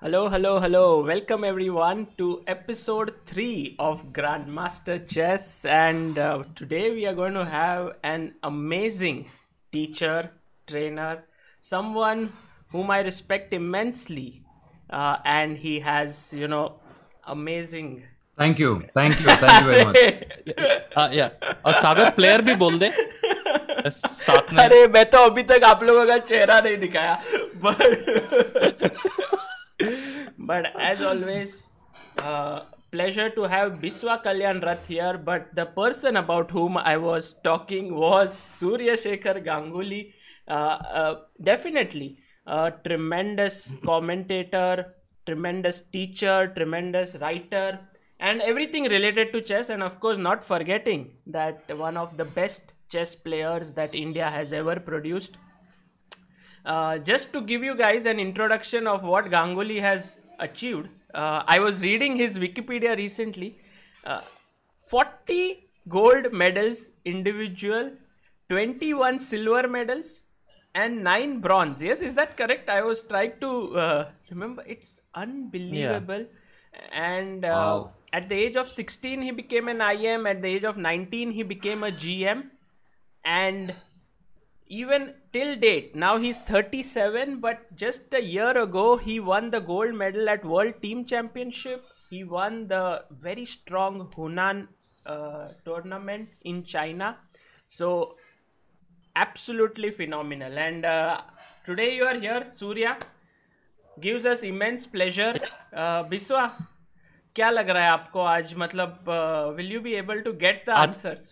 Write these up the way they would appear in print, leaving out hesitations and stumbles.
Hello, hello, hello. Welcome everyone to episode 3 of Grandmaster Chess. And today we are going to have an amazing teacher, trainer, someone whom I respect immensely. And he has, amazing. Thank you very much. या और सागर player भी बोल दे साथ में. अरे मैं तो अभी तक आप लोगों का चेहरा नहीं दिखाया. But as always, pleasure to have Biswa Kalyan Rath here. But the person about whom I was talking was Surya Shekhar Ganguly. Definitely a tremendous commentator, tremendous teacher, tremendous writer, and everything related to chess. And of course, not forgetting that one of the best chess players that India has ever produced. Just to give you guys an introduction of what Ganguly has achieved, I was reading his Wikipedia recently. 40 gold medals individual, 21 silver medals, and 9 bronze. Yes, is that correct? I was trying to remember. It's unbelievable. And Wow. at the age of 16, he became an IM. At the age of 19, he became a GM. And even till date, now he's 37, but just a year ago he won the gold medal at World Team Championship. He won the very strong Hunan tournament in China. So absolutely phenomenal. And today you are here, Surya. Gives us immense pleasure. Biswa, क्या लग रहा है आपको आज? मतलब will you be able to get the answers?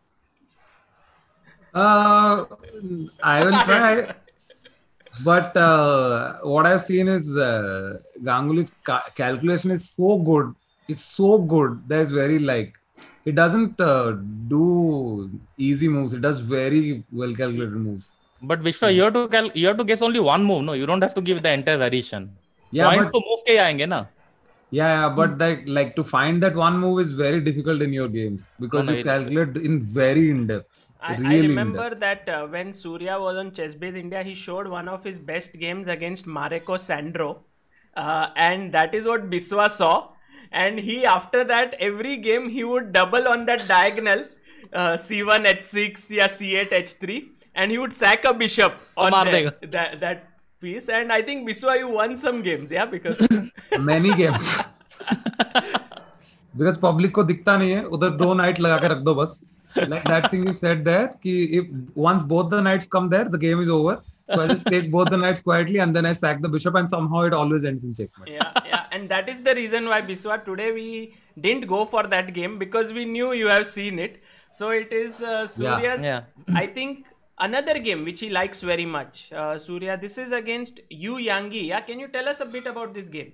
I will try, but what I've seen is Ganguly's calculation is so good. It's so good. There's very he doesn't do easy moves. He does very well calculated moves. But Vishwa, you have to guess only one move. No, you don't have to give the entire variation. Yeah, Points but तो move के ही आएंगे ना. but like to find that one move is very difficult in your games because No, you calculate in very in depth. I Really remember that when Surya was on ChessBase India, he showed one of his best games against Mareko Sandro. And that is what Biswa saw. And he, after that, every game he would double on that diagonal, C1, H6, yeah, C8, H3. And he would sack a bishop on that piece. And I think Biswa, you won some games, yeah, because many games. Because public को दिखता नहीं है, उधर 2 knight लगा के रख दो बस. Like that thing you said there, कि if once both the knights come there, the game is over. So I just take both the knights quietly and then I sack the bishop and somehow it always ends in checkmate. yeah. And that is the reason why Biswa today we didn't go for that game because we knew you have seen it. So it is Surya's, I think, another game which he likes very much. Surya, this is against Yu Yangi. Yeah, can you tell us a bit about this game?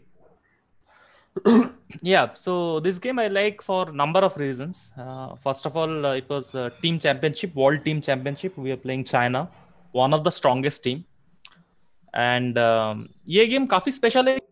Yeah, so this game I like for number of reasons. First of all, it was a team championship, World Team Championship. We are playing China, one of the strongest team. And ये game काफी special है.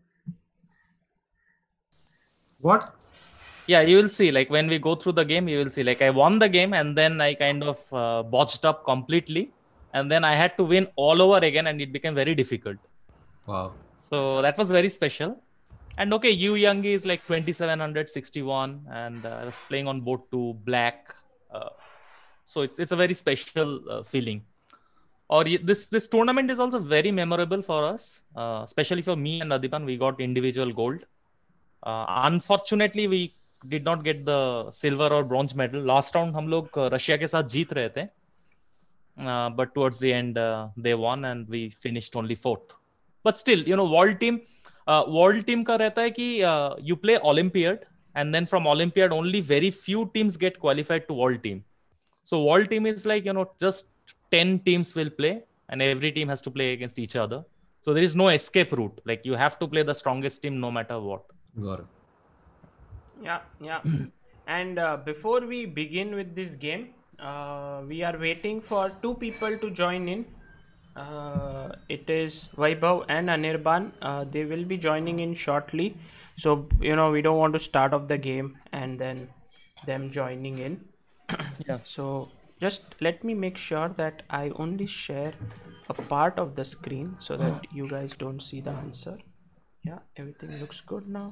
What? Yeah, you will see. Like when we go through the game, you will see. Like I won the game and then I kind of botched up completely, and then I had to win all over again, and it became very difficult. Wow. So that was very special. And okay, Yu Yangi is like 2761, and I was playing on board 2 black. So it's a very special feeling. Or this tournament is also very memorable for us, especially for me and Adipan. We got individual gold. Unfortunately, we did not get the silver or bronze medal. Last round हम लोग Russia के साथ जीत रहे थे. But towards the end, they won and we finished only 4th. But still, world team का रहता है कि you play Olympiad, and then from Olympiad only very few teams get qualified to world team. So world team is like, just 10 teams will play and every team has to play against each other. So there is no escape route. Like you have to play the strongest team no matter what. Got it. Yeah. And before we begin with this game, we are waiting for 2 people to join in. It is Vaibhav and Anirban. They will be joining in shortly. So, we don't want to start off the game and then them joining in. Yeah. So, just let me make sure that I only share a part of the screen so that you guys don't see the answer. Yeah, everything looks good now.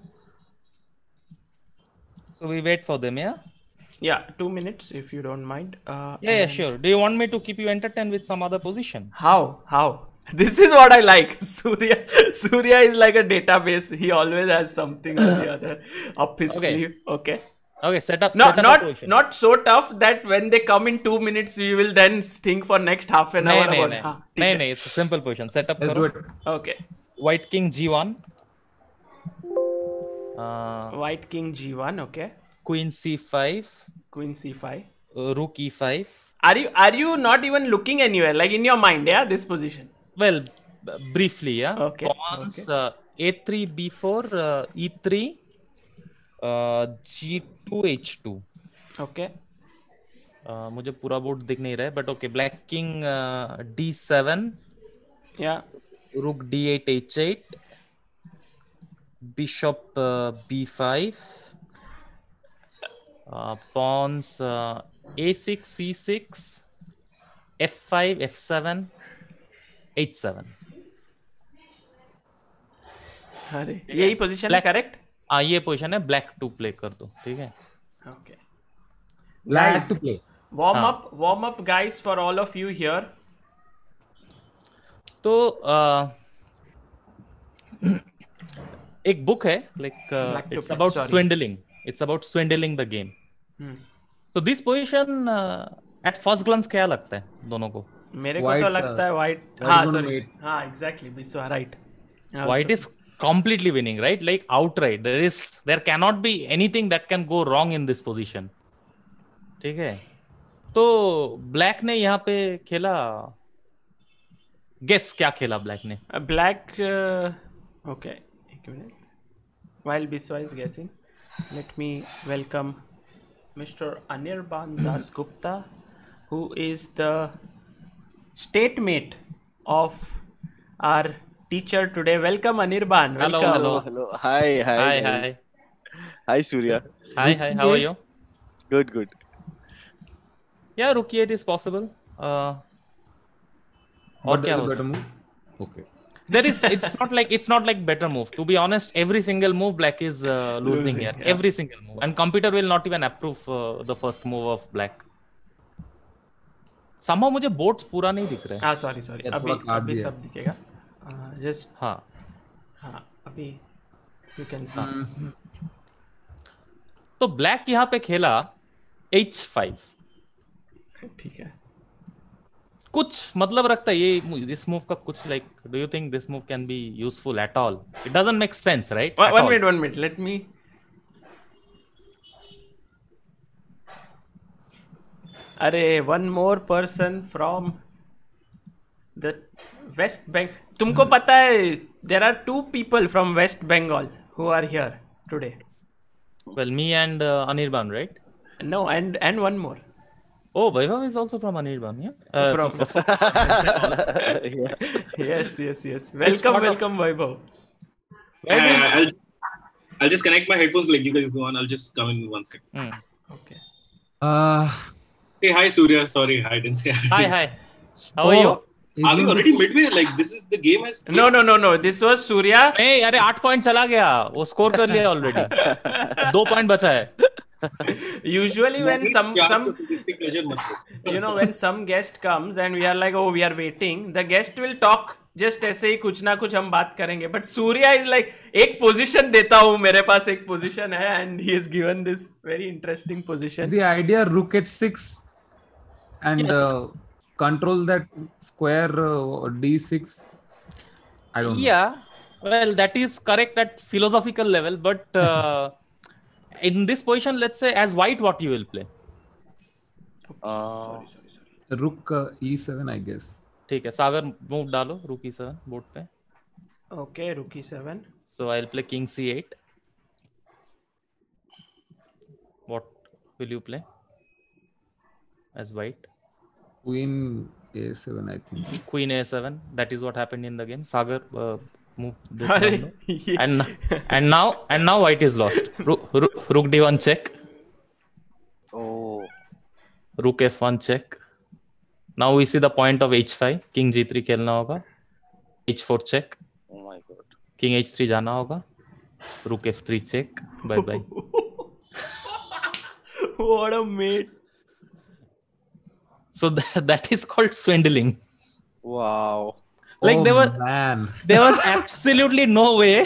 So we wait for them, yeah? Yeah, 2 minutes if you don't mind. Yeah, And sure. Do you want me to keep you entertained with some other position? How? This is what I like. Surya is like a database. He always has something or the other up his Okay. sleeve. Okay. Okay, set up a Not position. not so tough that when they come in 2 minutes we will then think for next half an hour about. हाँ, ठीक है. नहीं, it's a simple position. Set up Let's करो. do it. Okay. White king g1. White king g1. Okay. Queen c5. Queen c5. Rook e5. Are you not even looking anywhere like in your mind? Yeah, this position. Well, briefly, yeah. Okay, Pawns a3 b4 e3 g2 h2. Okay. मुझे पूरा board दिख नहीं रहा है, but okay. Black king d7. Yeah. Rook d8 h8. Bishop b5. Pawns a6 c6. f5 f7 h7. अरे यही position है correct. हाँ, ये पोजीशन है. ब्लैक 2 प्ले कर दो, ठीक है. Okay. Black to play. Warm up guys for all of you here. तो एक बुक है like it's about swindling. It's about swindling the game. So this position at first glance क्या लगता है दोनों को? मेरे को तो लगता है white. हाँ sorry. हाँ exactly. Biswa right. White is completely winning, right? Like outright. There cannot be anything that can go wrong in this position. ठीक है. तो ब्लैक ने यहाँ पे खेला. Guess क्या खेला ब्लैक ने? Black. Okay. एक minute. While Biswa is guessing, let me welcome Mr. Anirban Das Gupta, who is the state mate of our teacher today. Welcome Anirban. Welcome. Hello. Hi. Hi, Surya. Hi. How are you? Good. Yeah, rook e8 is possible. और क्या हो better सकता? move? Okay. It's not like better move. To be honest, every single move black is losing here. Yeah. Every single move, and computer will not even approve the first move of black. Somehow मुझे boards पूरा नहीं दिख रहा है. हाँ sorry. Yeah, अभी थोड़ा काट दिया. सब दिखेगा. Just हाँ. अभी you can see. तो black यहाँ पे खेला h5. ठीक है. कुछ मतलब रखता है ये this move का कुछ like do you think this move can be useful at all? It doesn't make sense, right? One minute. Let me. अरे one more person from the West Bengal. तुमको पता है there are 2 people from West Bengal who are here today. Well, me and Anirban, right? No, and one more. Oh, Vaibhav is also from Anirban, yeah? From yes. Welcome, Vaibhav. I'll just connect my headphones like you guys go on. I'll just come in 1 second. Okay. Hey, hi Surya. Sorry, I didn't say hi. Hi. How are you? Are we already midway? Like this is the game has. No. This was Surya. नहीं, अरे 8 point चला गया. वो score कर लिया already. 2 point बचा है. Usually when some pleasure when some guest comes and we are like, oh, we are waiting, the guest will talk. Just ऐसे ही कुछ ना कुछ हम बात करेंगे. But Surya is like, एक position देता हूँ, मेरे पास एक position है, and he has given this very interesting position. The idea rook h6 and control that square d6. I don't know. Yeah, well, that is correct at philosophical level, but in this position, let's say as white, what you will play? Sorry. Rook e7, I guess. ठीक है, Sagar move डालो rook e7 board पे. Okay, rook e7. So I'll play king c8. What will you play as white? Queen a7, I think. Queen a7. That is what happened in the game. Sagar move this अरे, down low. and now white is lost. Rook d1 check. Oh. Rook f1 check. Now we see the point of h5. King g3 खेलना होगा. h4 check. Oh my god. King h3 जाना होगा. Rook f3 check. Bye bye. What a mate. So that is called swindling. Wow. Like Oh, there man. was absolutely no way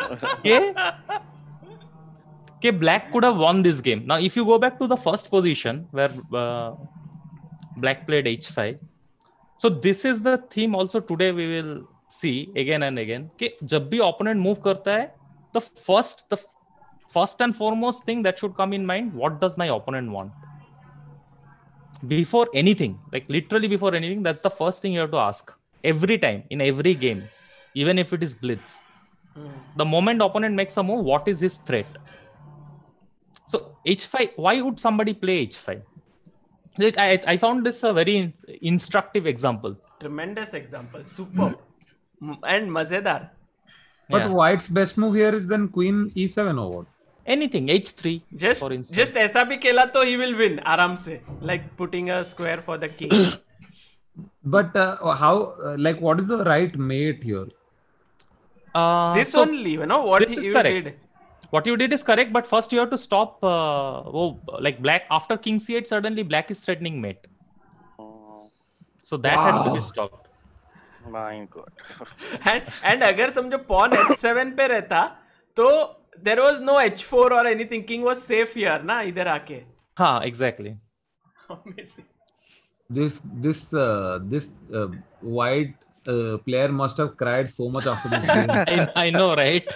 okay, black could have won this game. Now, if you go back to the first position where black played h5, so this is the theme also today we will see again and again. कि जब भी opponent move करता है, the first and foremost thing that should come in mind, what does my opponent want? Before anything, like literally before anything, that's the first thing you have to ask. Every time, in every game, even if it is blitz. The moment opponent makes a move, what is his threat? So h5, why would somebody play h5? I found this a very instructive example. Tremendous example. Superb. And mazedar. But Yeah. white's best move here is then queen e7 or what? Anything, h3 for instance. Just ऐसा भी खेला तो he will win आराम से. Like putting a square for the king. But like, what is the right mate here? This So only, you know, what this is you correct. did. What you did is correct, but first you have to stop. Like black after king c8, suddenly black is threatening mate. So that had to be stopped. My God. And अगर समझो pawn h7 पे रहता तो there was no h4 or anything. King was safe here ना इधर आके. हाँ, exactly. Amazing. This white player must have cried so much after this game. I know, right?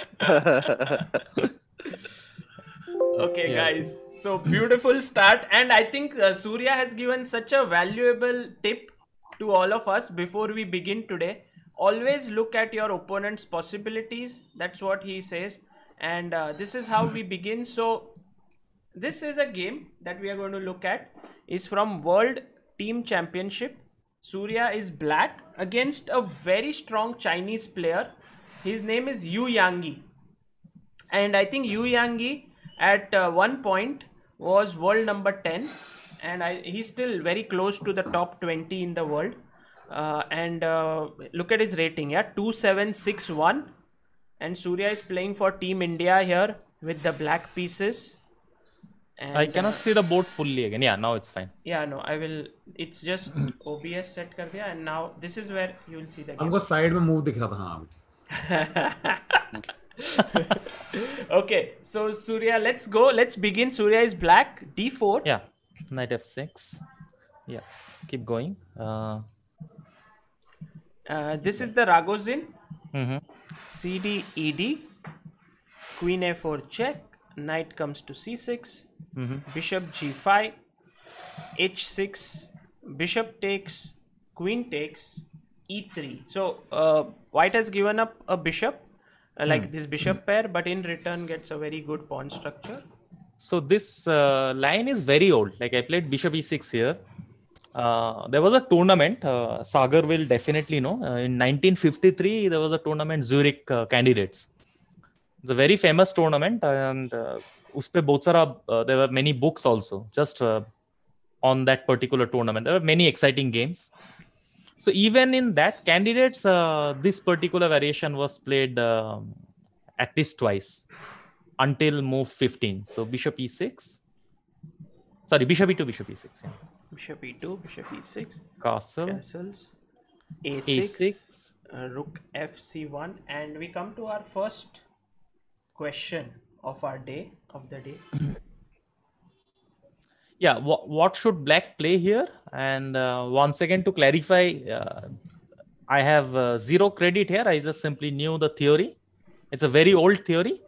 Okay, Yeah. guys. So beautiful start, and I think Surya has given such a valuable tip to all of us before we begin today. Always look at your opponent's possibilities. That's what he says, and this is how we begin. So this is a game that we are going to look at. Is from World Team Championship. Surya is black against a very strong Chinese player. His name is Yu Yangyi, and I think Yu Yangyi at one point was world number 10, and he's still very close to the top 20 in the world. And look at his rating, yeah, 2761. And Surya is playing for Team India here with the black pieces. And, I cannot see the board fully again. Yeah, now it's fine. Yeah, no, I will. It's just OBS set kar diya, and now this is where you will see the game. हमको side में move दिख रहा था हाँ. Okay, so Surya, let's go. Let's begin. Surya is black. D4. Yeah, knight f6. Yeah, keep going. This is the Ragozin. Mhm. CD ED. Queen A4 check. Knight comes to C6. Bishop G5. H6. Bishop takes. Queen takes. E3. So white has given up a bishop. Like this bishop pair, but in return gets a very good pawn structure. So this line is very old. Like I played bishop e6 here. There was a tournament. Sagar will definitely know. In 1953, there was a tournament, Zurich Candidates. It's a very famous tournament, and uspe bahut sara, there were many books also just on that particular tournament. There were many exciting games. So even in that candidates, this particular variation was played at least twice until move 15. So bishop e6. Sorry, bishop e2, bishop e6. Yeah. Bishop E2, Bishop E6. Castle. Castles. A6. Rook FC1. And we come to our first question of our day, of the day. Yeah, what should black play here? And once again, to clarify, I have zero credit here. I just simply knew the theory. It's a very old theory,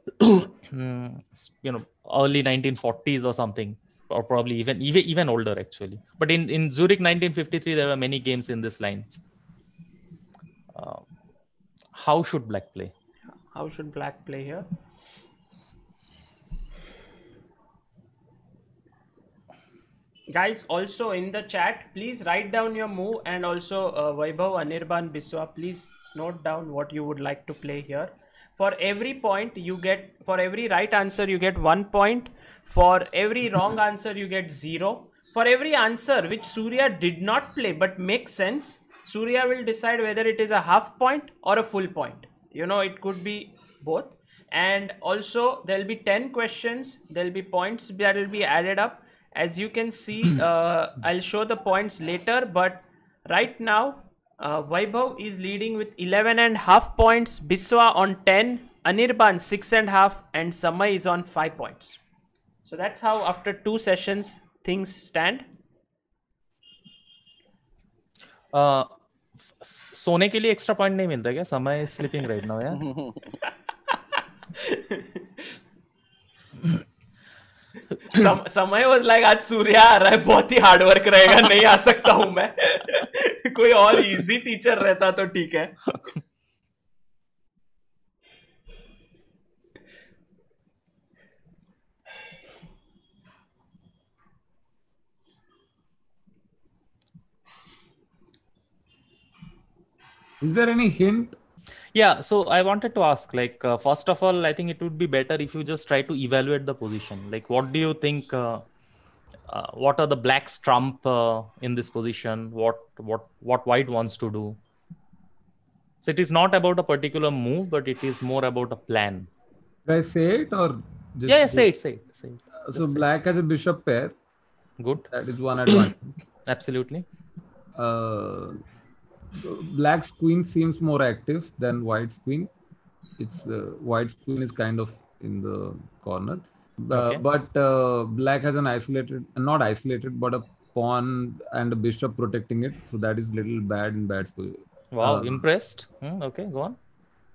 early 1940s or something, or probably even older actually. But in Zurich 1953, there were many games in this lines. How should black play? How should black play here? Guys, also in the chat, please write down your move, and also Vaibhav, Anirban, Biswa, please note down what you would like to play here. For every point you get, for every right answer you get 1 point. For every wrong answer you get 0. For every answer which Surya did not play but makes sense, Surya will decide whether it is a half point or a full point. it could be both. And also there'll be 10 questions, there'll be points that will be added up. As you can see, I'll show the points later, but right now Vaibhav is leading with 11.5 points, Biswa on 10, Anirban 6.5, and Samay is on 5 points. So that's how after 2 sessions things stand. सोने के लिए extra point नहीं मिलता क्या? समय is sleeping right now यार. समय was like आज सूर्य आ रहा है, बहुत ही हार्ड वर्क रहेगा, नहीं आ सकता हूं मैं. कोई और इजी टीचर रहता तो ठीक है. Is there any hint? Yeah, so I wanted to ask, like, first of all, I think it would be better if you just try to evaluate the position. Like, what do you think? What are the black's trump in this position? What white wants to do? So it is not about a particular move, but it is more about a plan. Should I say it or just Yeah, say it. So black has a bishop pair. Good. That is one advantage. Absolutely. Black's queen seems more active than white's queen. It's white's queen is kind of in the corner. Okay. But black has an not isolated, but a pawn and a bishop protecting it. So that is little bad in bad position. Wow, impressed. Okay, go on.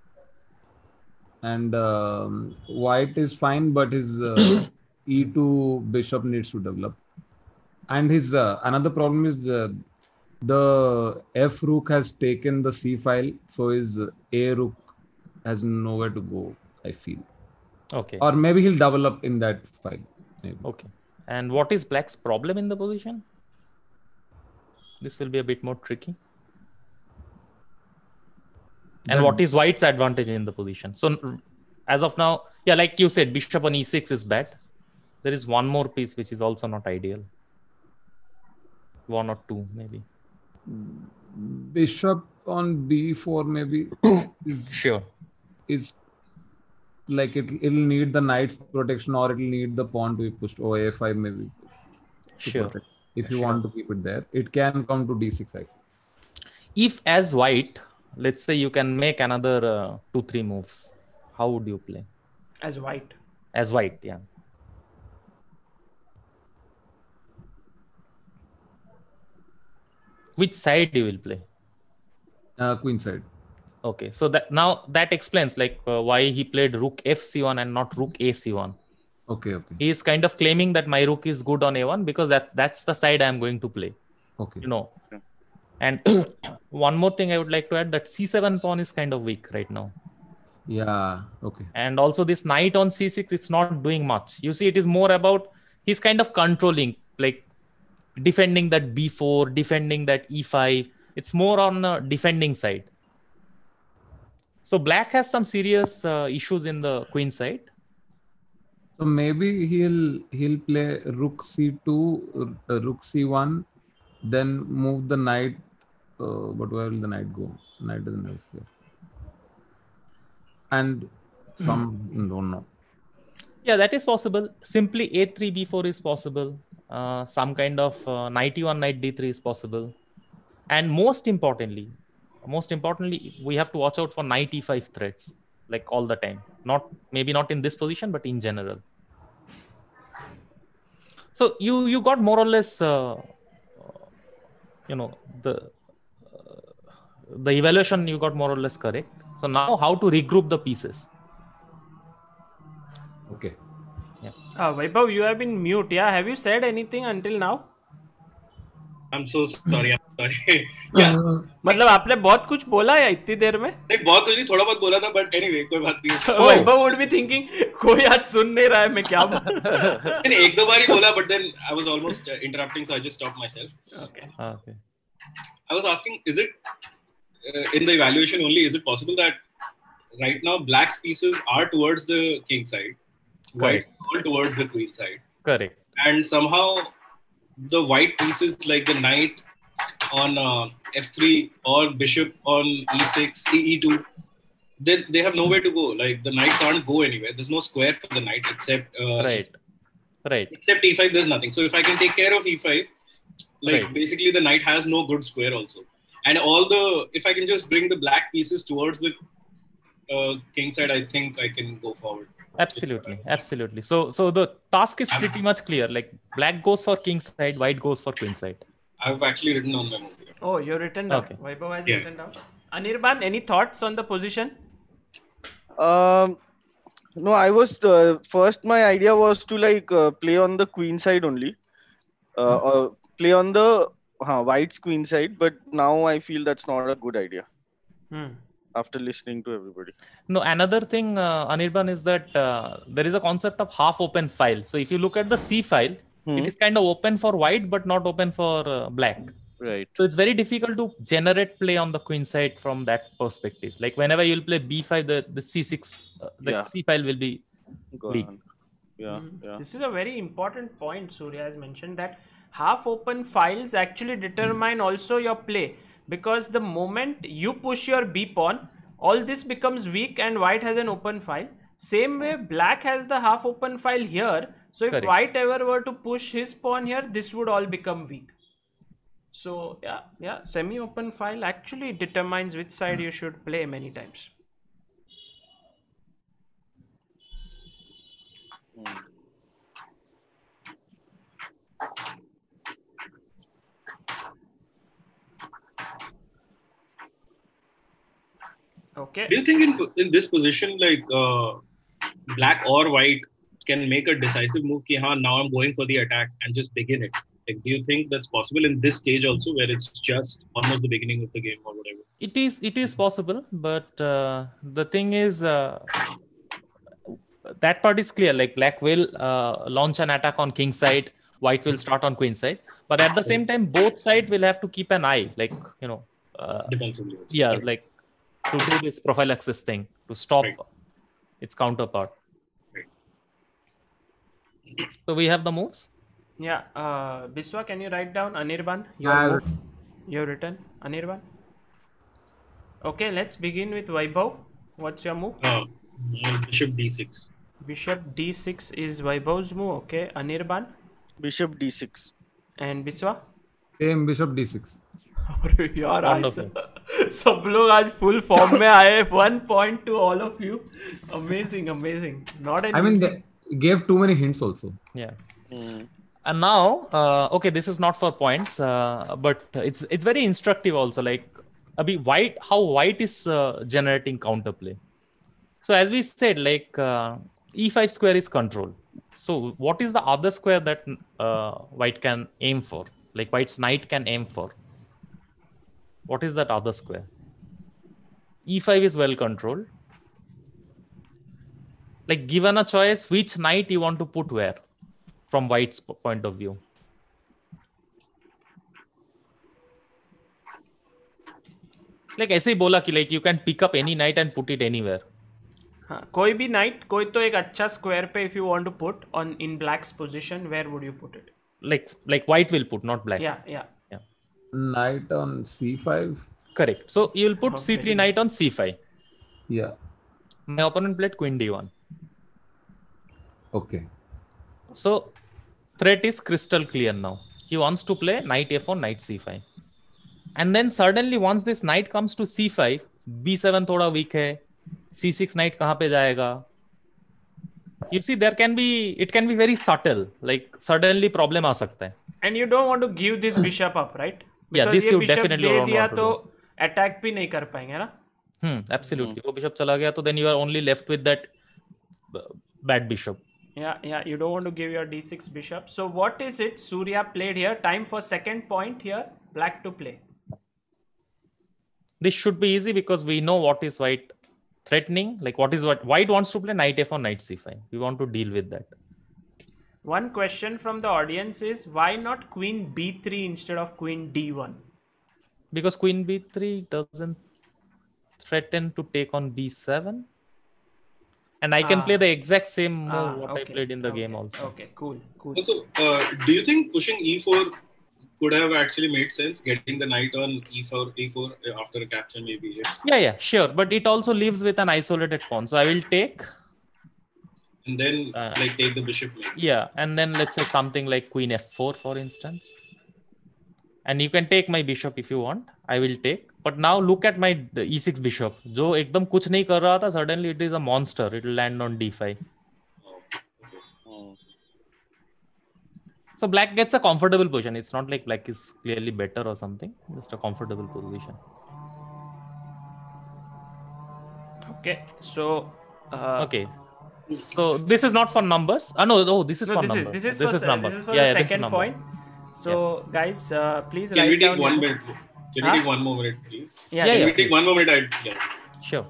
And white is fine, but his e2 bishop needs to develop. And his another problem is the f rook has taken the c file, so his a rook has nowhere to go, I feel. Okay. Or maybe he'll develop in that file. Maybe. Okay. And what is black's problem in the position? This will be a bit more tricky. And what is white's advantage in the position? So as of now, yeah, like you said, bishop on e6 is bad. There is one more piece which is also not ideal. One or two, maybe. Bishop on b4 maybe is like it'll need the knight's protection, or it'll need the pawn to be pushed, or a5 maybe pushed. Sure. If you want to keep it there, it can come to d6 actually. If as white, let's say you can make another 2-3 moves, how would you play? As white? As white, yeah. Which side you will play? Queen side. Okay, so that explains like why he played rook fc1 and not rook ac1. Okay. He is kind of claiming that my rook is good on a1 because that's the side I am going to play. Okay. And one more thing I would like to add, that c7 pawn is kind of weak right now. Yeah. Okay. And also this knight on c6, it's not doing much. You see, it is more about he's kind of controlling, like defending that b4, defending that e5. It's more on the defending side. So black has some serious issues in the queen side. So maybe he'll play rook c2, rook c1, then move the knight. But where will the knight go? Knight doesn't have square. And don't know. Yeah, that is possible. Simply a3, b4 is possible. Some kind of knight e1, knight d3 is possible. And most importantly, we have to watch out for knight e5 threats, like all the time. Maybe not in this position, but in general. So you got more or less, the evaluation you got more or less correct. So now how to regroup the pieces? Okay. Yeah. Vaibhav, you have been mute. Yeah, have you said anything until now? I'm so sorry. Yeah. मतलब आपने बहुत कुछ बोला या इतनी देर में? नहीं, बहुत कुछ नहीं, थोड़ा बहुत बोला था, but anyway, कोई बात नहीं. Vaibhav would be thinking, कोई आज सुन नहीं रहा है, मैं क्या बोलूं? नहीं, एक दो बार ही बोला, but then I was almost interrupting, so I just stopped myself. Okay. I was asking, is it in the evaluation only? Is it possible that right now black's pieces are towards the king side, white's all towards the queen side? Correct. And somehow the white pieces like the knight on f3 or bishop on e6, e2 they have nowhere to go. Like the knight can't go anywhere. There's no square for the knight except Right. except e5. There's nothing. So if I can take care of e5, like Right. basically the knight has no good square also. And if I can just bring the black pieces towards the king side, I think I can go forward. Absolutely. So the task is pretty much clear. Like black goes for king side, white goes for queen side. I've actually written on my move here. Oh, you're written down. Okay. Vaibhav has Yeah. written down. Anirban, any thoughts on the position? No, I was first. My idea was to play on the queen side only, or play on the white's queen side. But now I feel that's not a good idea after listening to everybody. No, another thing, Anirban, is that there is a concept of half open file. So if you look at the C file, it is kind of open for white, but not open for black. Right. So it's very difficult to generate play on the queen side from that perspective. Like whenever you'll play B5, the C6, C file will be Go weak. on. Yeah. This is a very important point Surya has mentioned, that half open files actually determine also your play, because the moment you push your B pawn, all this becomes weak and white has an open file. Same way black has the half open file here. So if Correct. white ever were to push his pawn here, this would all become weak. So yeah, semi-open file actually determines which side you should play many times. Okay. Do you think in this position, like black or white can make a decisive move? Ki, now I'm going for the attack and just begin it. Like, do you think that's possible in this stage also, where it's just almost the beginning of the game or whatever? It is possible, but the thing is, that part is clear. Like black will launch an attack on king side, white will start on queen side. But at the same time, both sides will have to keep an eye, like Defensively. Also. yeah, Right. like to do this profile access thing to stop Right. its counterpart. Right. So we have the moves. Yeah, Biswa, can you write down Anirban? Yeah, Your written Anirban. Okay, let's begin with Vaibhav. What's your move? Bishop d6. Bishop d6 is Vaibhav's move. Okay, Anirban Bishop d6. and Biswa. same bishop d6. अरे यार आज Wonderful. सब लोग आज full form में आए. 1 point to all of you. Amazing. Not an I mean, easy. they gave too many hints also. Yeah. And now, okay, this is not for points, but it's very instructive also. Like, how white is generating counterplay. So as we said, like e5 square is control. So what is the other square that white can aim for? Like white's knight can aim for. What is that other square? e5 is well controlled. Like given a choice, which knight you want to put where? From white's point of view. Like ऐसे ही बोला कि like you can pick up any knight and put it anywhere. हाँ, कोई भी knight, कोई तो एक अच्छा square पे if you want to put on in black's position, where would you put it? Like white will put, not black. Yeah. Knight on c5. Correct. So you will put Okay. c3 knight on c5. Yeah. My opponent played queen d1. Okay. So threat is crystal clear now. He wants to play knight f4, knight c5. And then suddenly once this knight comes to c5, b7 थोड़ा weak है. c6 knight कहाँ पे जाएगा? You see, it can be very subtle. Like suddenly problem आ सकता है. And you don't want to give this bishop up, right? Yeah, Because this ये you bishop definitely they don't दिया want to तो attack भी नहीं कर पाएंगे ना? Absolutely. वो bishop चला गया तो then you are only left with that bad bishop. Yeah, you don't want to give your d6 bishop. So what is it Surya played here? Time for second point here, black to play. This should be easy because we know what is white threatening. Like what white wants to play knight f4, knight c5. We want to deal with that. One question from the audience is, why not queen b3 instead of queen d1? Because queen b3 doesn't threaten to take on b7. And I can play the exact same move what I played in the game also. Okay, cool. Also, do you think pushing e4 could have actually made sense getting the knight on e4 after a capture maybe. Yeah, sure. But it also leaves with an isolated pawn. So I will take. And then like take the bishop maybe. Yeah, and then let's say something like queen f4 for instance. And you can take my bishop if you want. I will take. But now look at my e6 bishop. जो एकदम कुछ नहीं कर रहा था, suddenly it is a monster. It will land on d5. So black gets a comfortable position. It's not like black is clearly better or something. Just a comfortable position. Okay, so okay. So this is not for numbers. No, this is for numbers. This is for number. This is for the second point. So guys, please can write we take down 1 minute? Can we take 1 more minute, please? Yeah, we take 1 more minute? Sure.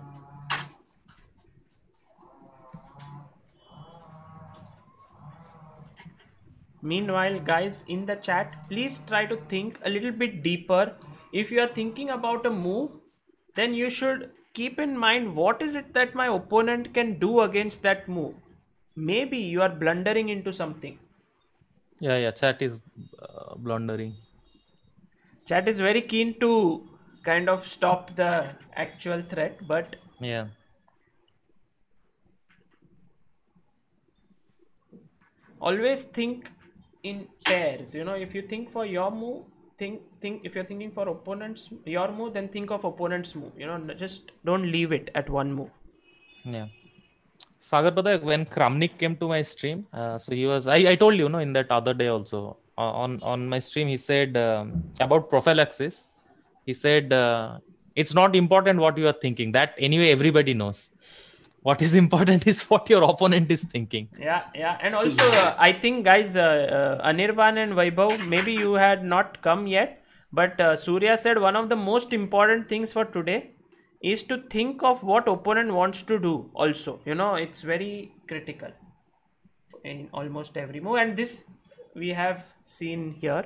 Meanwhile, guys, in the chat, please try to think a little bit deeper. If you are thinking about a move, then you should keep in mind what is it that my opponent can do against that move. Maybe you are blundering into something. Yeah, chat is blundering. Chat is very keen to kind of stop the actual threat, but yeah. Always think in pairs. You know, if you think for your move, think if you're thinking for opponent's your move, then think of opponent's move. You know, just don't leave it at one move. Yeah. Sagar, when Kramnik came to my stream, so he was I told you, in that other day also on my stream, he said about prophylaxis. He said it's not important what you are thinking. That anyway everybody knows. What is important is what your opponent is thinking. Yeah. And also, I think, guys, Anirban and Vaibhav, maybe you had not come yet, but Surya said one of the most important things for today is to think of what opponent wants to do also. You know, it's very critical in almost every move. And this we have seen here.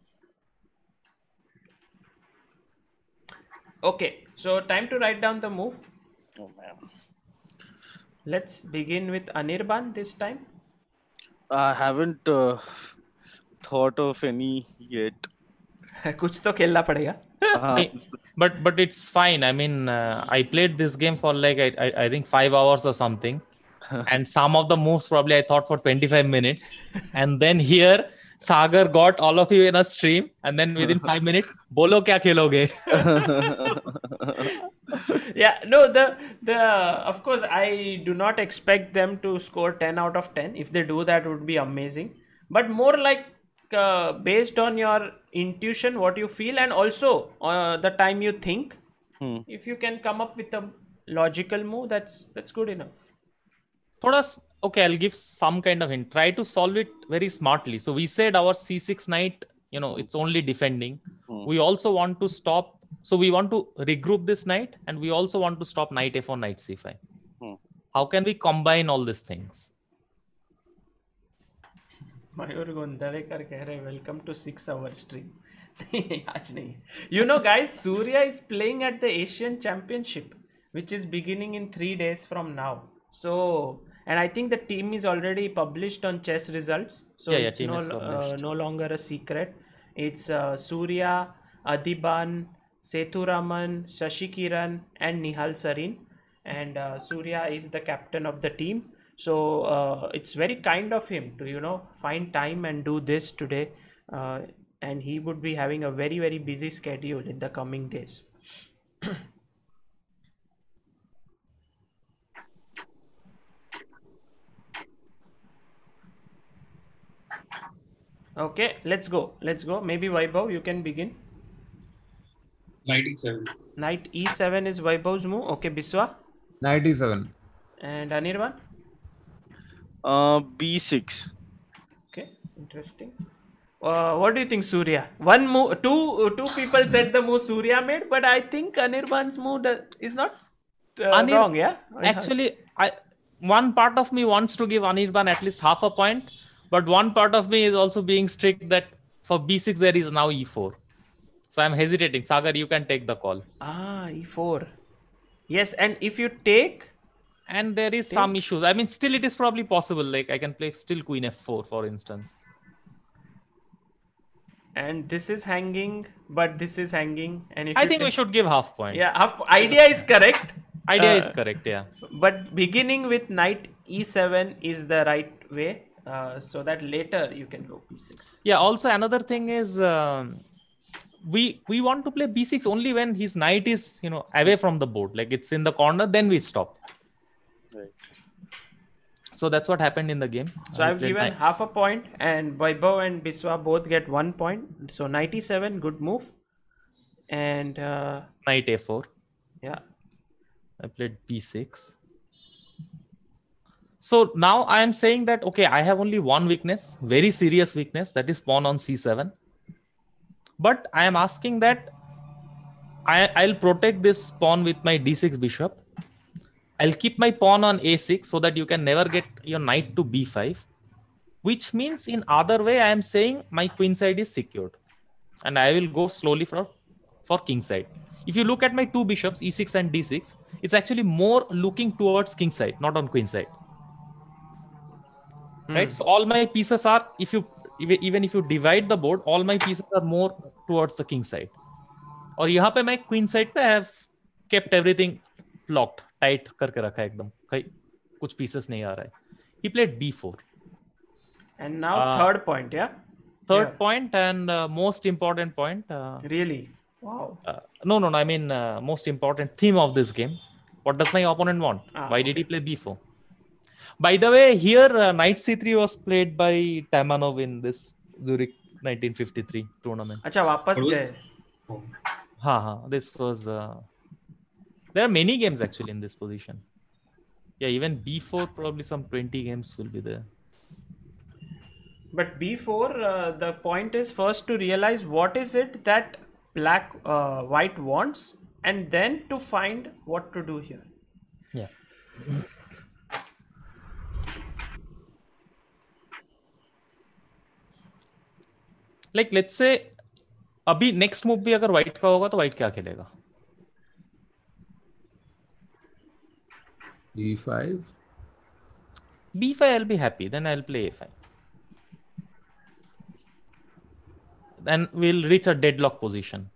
Okay, so time to write down the move. Oh, man. Let's begin with Anirban this time. I haven't thought of any yet. कुछ तो खेलना पड़ेगा. But it's fine. I mean, I played this game for like I think 5 hours or something, and some of the moves probably I thought for 25 minutes, and then here Sagar got all of you in a stream, and then within 5 minutes, bolo kya kheloge? Yeah, no, the of course I do not expect them to score 10 out of 10. If they do that, would be amazing. But more like based on your intuition, what you feel, and also the time you think. If you can come up with a logical move, that's good enough. Okay, I'll give some kind of hint. Try to solve it very smartly. So we said our c6 knight, it's only defending. We also want to stop. So we want to regroup this knight, and we also want to stop knight f4, knight c5. How can we combine all these things? Mayur Gondalekar keh rahe, welcome to 6-hour stream. You know, guys, Surya is playing at the Asian Championship, which is beginning in 3 days from now. So, and I think the team is already published on chess results. So it's no longer a secret. It's Surya, Adhiban, Sethuraman, Shashi Kiran, and Nihal Sarin. And Surya is the captain of the team. So it's very kind of him to, find time and do this today. And he would be having a very, very busy schedule in the coming days. Okay, let's go. Maybe Vaibhav, you can begin. Knight e7. Knight e7 is Vaibhav's move. Okay, Biswa. Knight e7. And Anirban? B6. Okay, interesting. What do you think, Surya? One move, two people said the move Surya made, but I think Anirban's move is not wrong, yeah? Actually, one part of me wants to give Anirban at least half a point, but one part of me is also being strict that for b6 there is now e4. So I'm hesitating. Sagar, you can take the call. E4. Yes, and if you take... And there is some issues. I mean, still it is probably possible. Like I can play still queen f4, for instance. And this is hanging, but this is hanging. And if I you think we think- should give half point. Yeah, idea is correct. Idea is correct, yeah. But beginning with knight e7 is the right way, so that later you can go b6. Yeah, also another thing is we want to play b6 only when his knight is, away from the board. Like it's in the corner, then we stop. Right. So that's what happened in the game. So We I've played given knight- half a point, and Vaibhav and Biswa both get 1 point. So knight e7, good move. And knight a4. yeah, I played b6. So now I am saying that, okay, I have only one weakness, very serious weakness, that is pawn on c7. But I am asking that I'll protect this pawn with my d6 bishop. I'll keep my pawn on a6 so that you can never get your knight to b5. Which means in other way, I am saying my queen side is secured. And I will go slowly for king side. If you look at my two bishops, e6 and d6, it's actually more looking towards king side, not on queen side. Right? So all my pieces are, even if you divide the board, all my pieces are more towards the king side. और यहाँ पे मैं queen side पे I have kept everything locked, tight करके रखा है एकदम, कुछ pieces नहीं आ रहा है. He played b4. and now third point, yeah? Third Yeah. point and most important point. Really? Wow. No. I mean, most important theme of this game. What does my opponent want? Why did he play b4? By the way, here knight c3 was played by Tamanov in this Zurich 1953 tournament. अच्छा वापस What was- गए. This was. There are many games actually in this position. Yeah, even b4 probably some 20 games will be there. But b4, the point is first to realize what is it that white wants, and then to find what to do here. Yeah. Like let's say अभी next move भी अगर white का होगा तो white क्या खेलेगा? e5. b5 I'll be happy, then I'll play a5. Then we'll reach a deadlock position.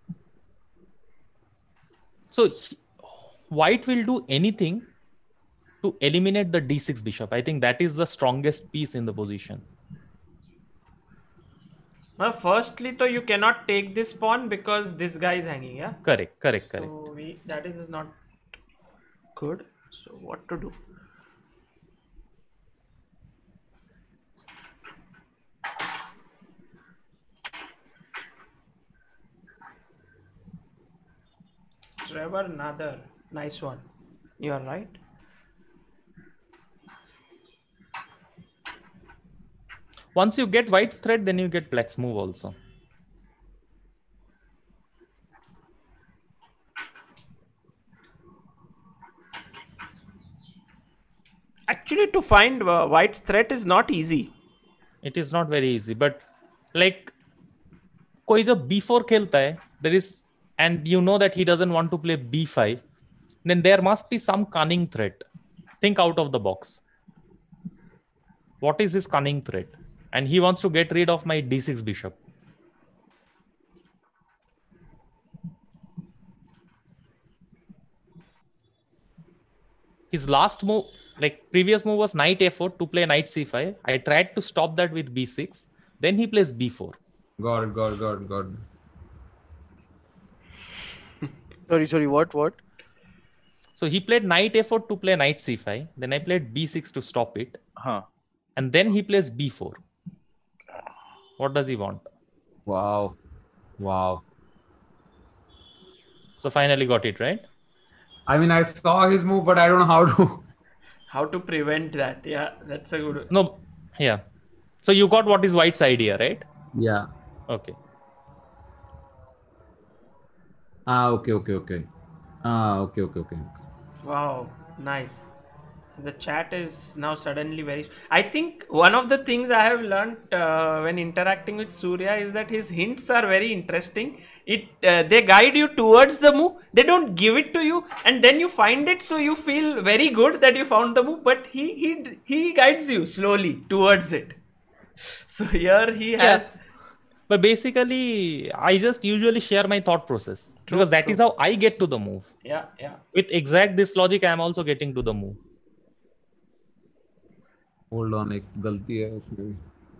So white will do anything to eliminate the d6 bishop. I think that is the strongest piece in the position. Well, firstly, though, you cannot take this pawn because this guy is hanging, yeah? Correct. So that is not good. So what to do? Trevor Nather, nice one. You are right. Once you get white's threat, then you get black's move also. Actually, to find white's threat is not easy. It is not very easy, but like कोई जब b4 खेलता है, there is, and you know that he doesn't want to play b5, then there must be some cunning threat. Think out of the box. What is his cunning threat? And he wants to get rid of my d6 bishop. His last move, like previous move was knight a4 to play knight c5. I tried to stop that with b6. Then he plays b4. Got it. Sorry. What? So he played knight a4 to play knight c5. Then I played b6 to stop it. Huh. And then he plays b4. What does he want? Wow. So finally got it, right? I mean, I saw his move, but I don't know How to prevent that? Yeah, that's a good. No, yeah. So you got what is white's idea, right? Yeah. Okay. Okay. Wow, nice. The chat is now suddenly very. I think one of the things I have learned when interacting with Surya is that his hints are very interesting. They guide you towards the move. They don't give it to you, and then you find it, so you feel very good that you found the move. But he guides you slowly towards it. So here he has. But basically, I just usually share my thought process because that is how I get to the move. Yeah, yeah. With exact this logic, I am also getting to the move. Hold on, एक गलती है उसमें.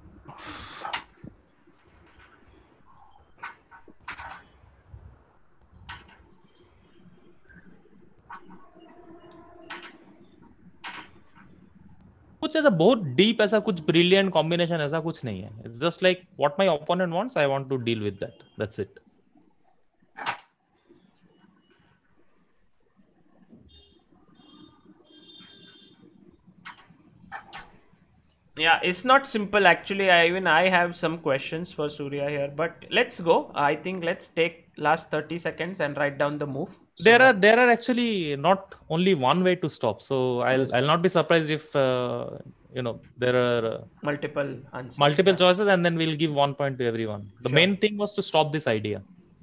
कुछ ऐसा बहुत deep ऐसा कुछ brilliant combination ऐसा कुछ नहीं है. It's just like what my opponent wants, I want to deal with that. That's it. Yeah, it's not simple actually. I have some questions for Surya here, but let's go. I think let's take last 30 seconds and write down the move. So There are actually not only one way to stop. So I'll not be surprised if there are multiple answers. multiple choices, and then we'll give 1 point to everyone. The main thing was to stop this idea.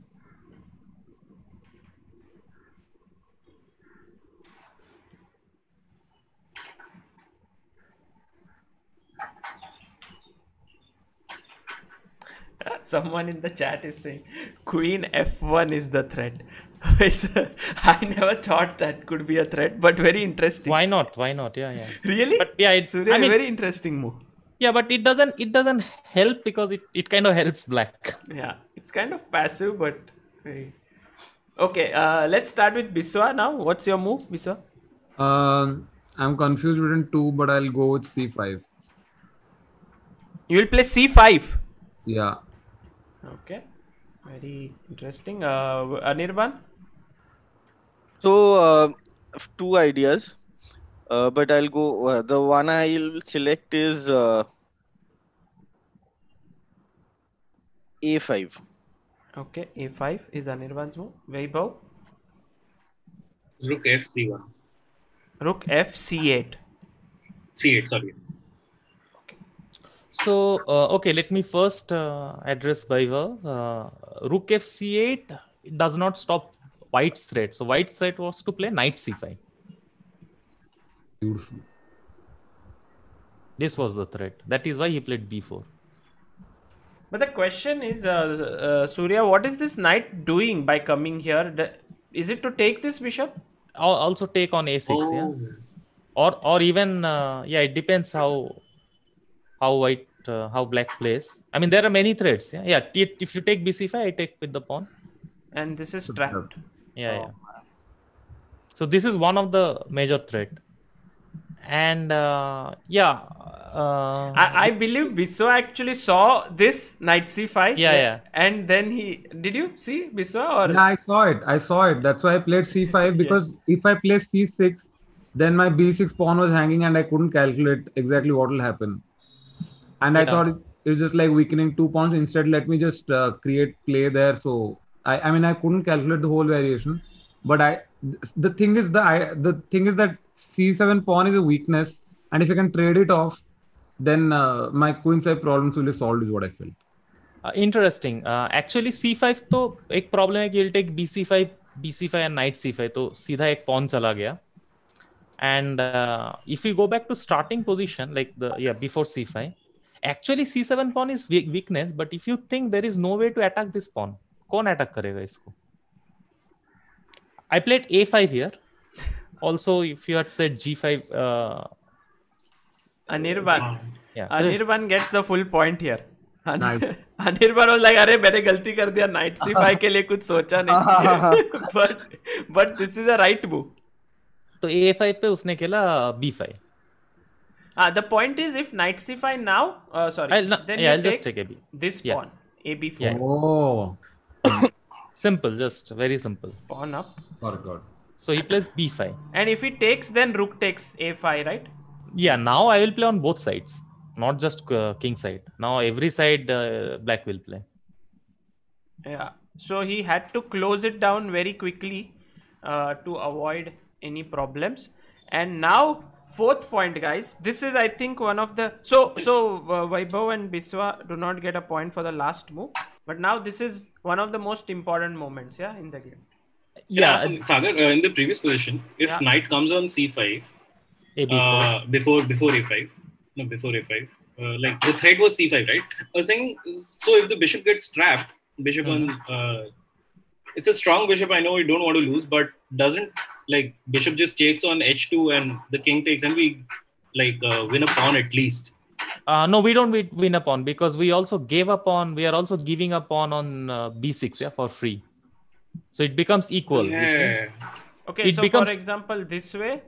Someone in the chat is saying Queen F1 is the threat. I never thought that could be a threat, but very interesting. Why not? Yeah. Really? But yeah, Surya, very interesting move. Yeah, but it doesn't help because it kind of helps black. Yeah, it's kind of passive, but very... Okay, let's start with Biswa now. What's your move, Biswa? I'm confused between two, but I'll go with C5. You will play C5? Yeah. Okay, very interesting. Anirban? So, two ideas, but I'll go. The one I'll select is A5. Okay, A5 is Anirban's move. Vaibhav? Rook F C1. Rook FC8. C8, sorry. So, okay, let me first address Vaibhav. Rook F8 does not stop White's threat. So, White's threat was to play Knight C5. Beautiful. This was the threat. That is why he played B4. But the question is, Surya, what is this knight doing by coming here? Is it to take this bishop? Also take on A6, yeah. Or even it depends how black plays. I mean, there are many threats. Yeah. If you take BC5, I take with the pawn. And this is trapped. Yeah. So this is one of the major threat. And I believe Biswa actually saw this knight c5. Yeah. And then did you see Biswa or? Yeah, I saw it. That's why I played c5 because if I play c6, then my b6 pawn was hanging and I couldn't calculate exactly what will happen. And I thought it was just like weakening 2 pawns. Instead, let me just create play there. So I couldn't calculate the whole variation. But the thing is that c7 pawn is a weakness, and if I can trade it off, then my queenside problems will be solved, is what I felt. Interesting. Actually, c5 तो एक problem है कि you'll take bc5 and knight c5 तो सीधा एक pawn चला गया. And if we go back to starting position, like before c5, actually c7 pawn is weakness. But if you think there is no way to attack this pawn, कौन attack करेगा इसको? I played a5 here. Also, if you had said g5, Anirban gets the full point here. Nice. Anirban was like, "अरे मैंने गलती कर दिया, knight c5 के लिए कुछ सोचा नहीं." but this is a right move. तो a5 पे उसने खेला b5. The point is, if knight c5 now, I'll just take AB. This pawn, ab4. Yeah. Oh, Simple, just very simple. Pawn up. for God. So he plays b5. And if he takes, then rook takes a5, right? Yeah, now I will play on both sides, not just king side. Now every side black will play. Yeah. So he had to close it down very quickly to avoid any problems. And now, fourth point, guys. This is, I think, one of the... So Vaibhav and Biswa do not get a point for the last move. But now this is one of the most important moments, in the game. Yeah. Sagar, in the previous position, if knight comes on c5, AB4. before a5, like the threat was c5, right? I was saying, so if the bishop gets trapped, bishop on, it's a strong bishop. I know we don't want to lose, but doesn't like bishop just takes on h2 and the king takes, and we like win a pawn at least. No, we don't win a pawn because we also gave a pawn. We are also giving a pawn on b6 for free. So it becomes equal. You see? Okay, It so becomes- for example, this way,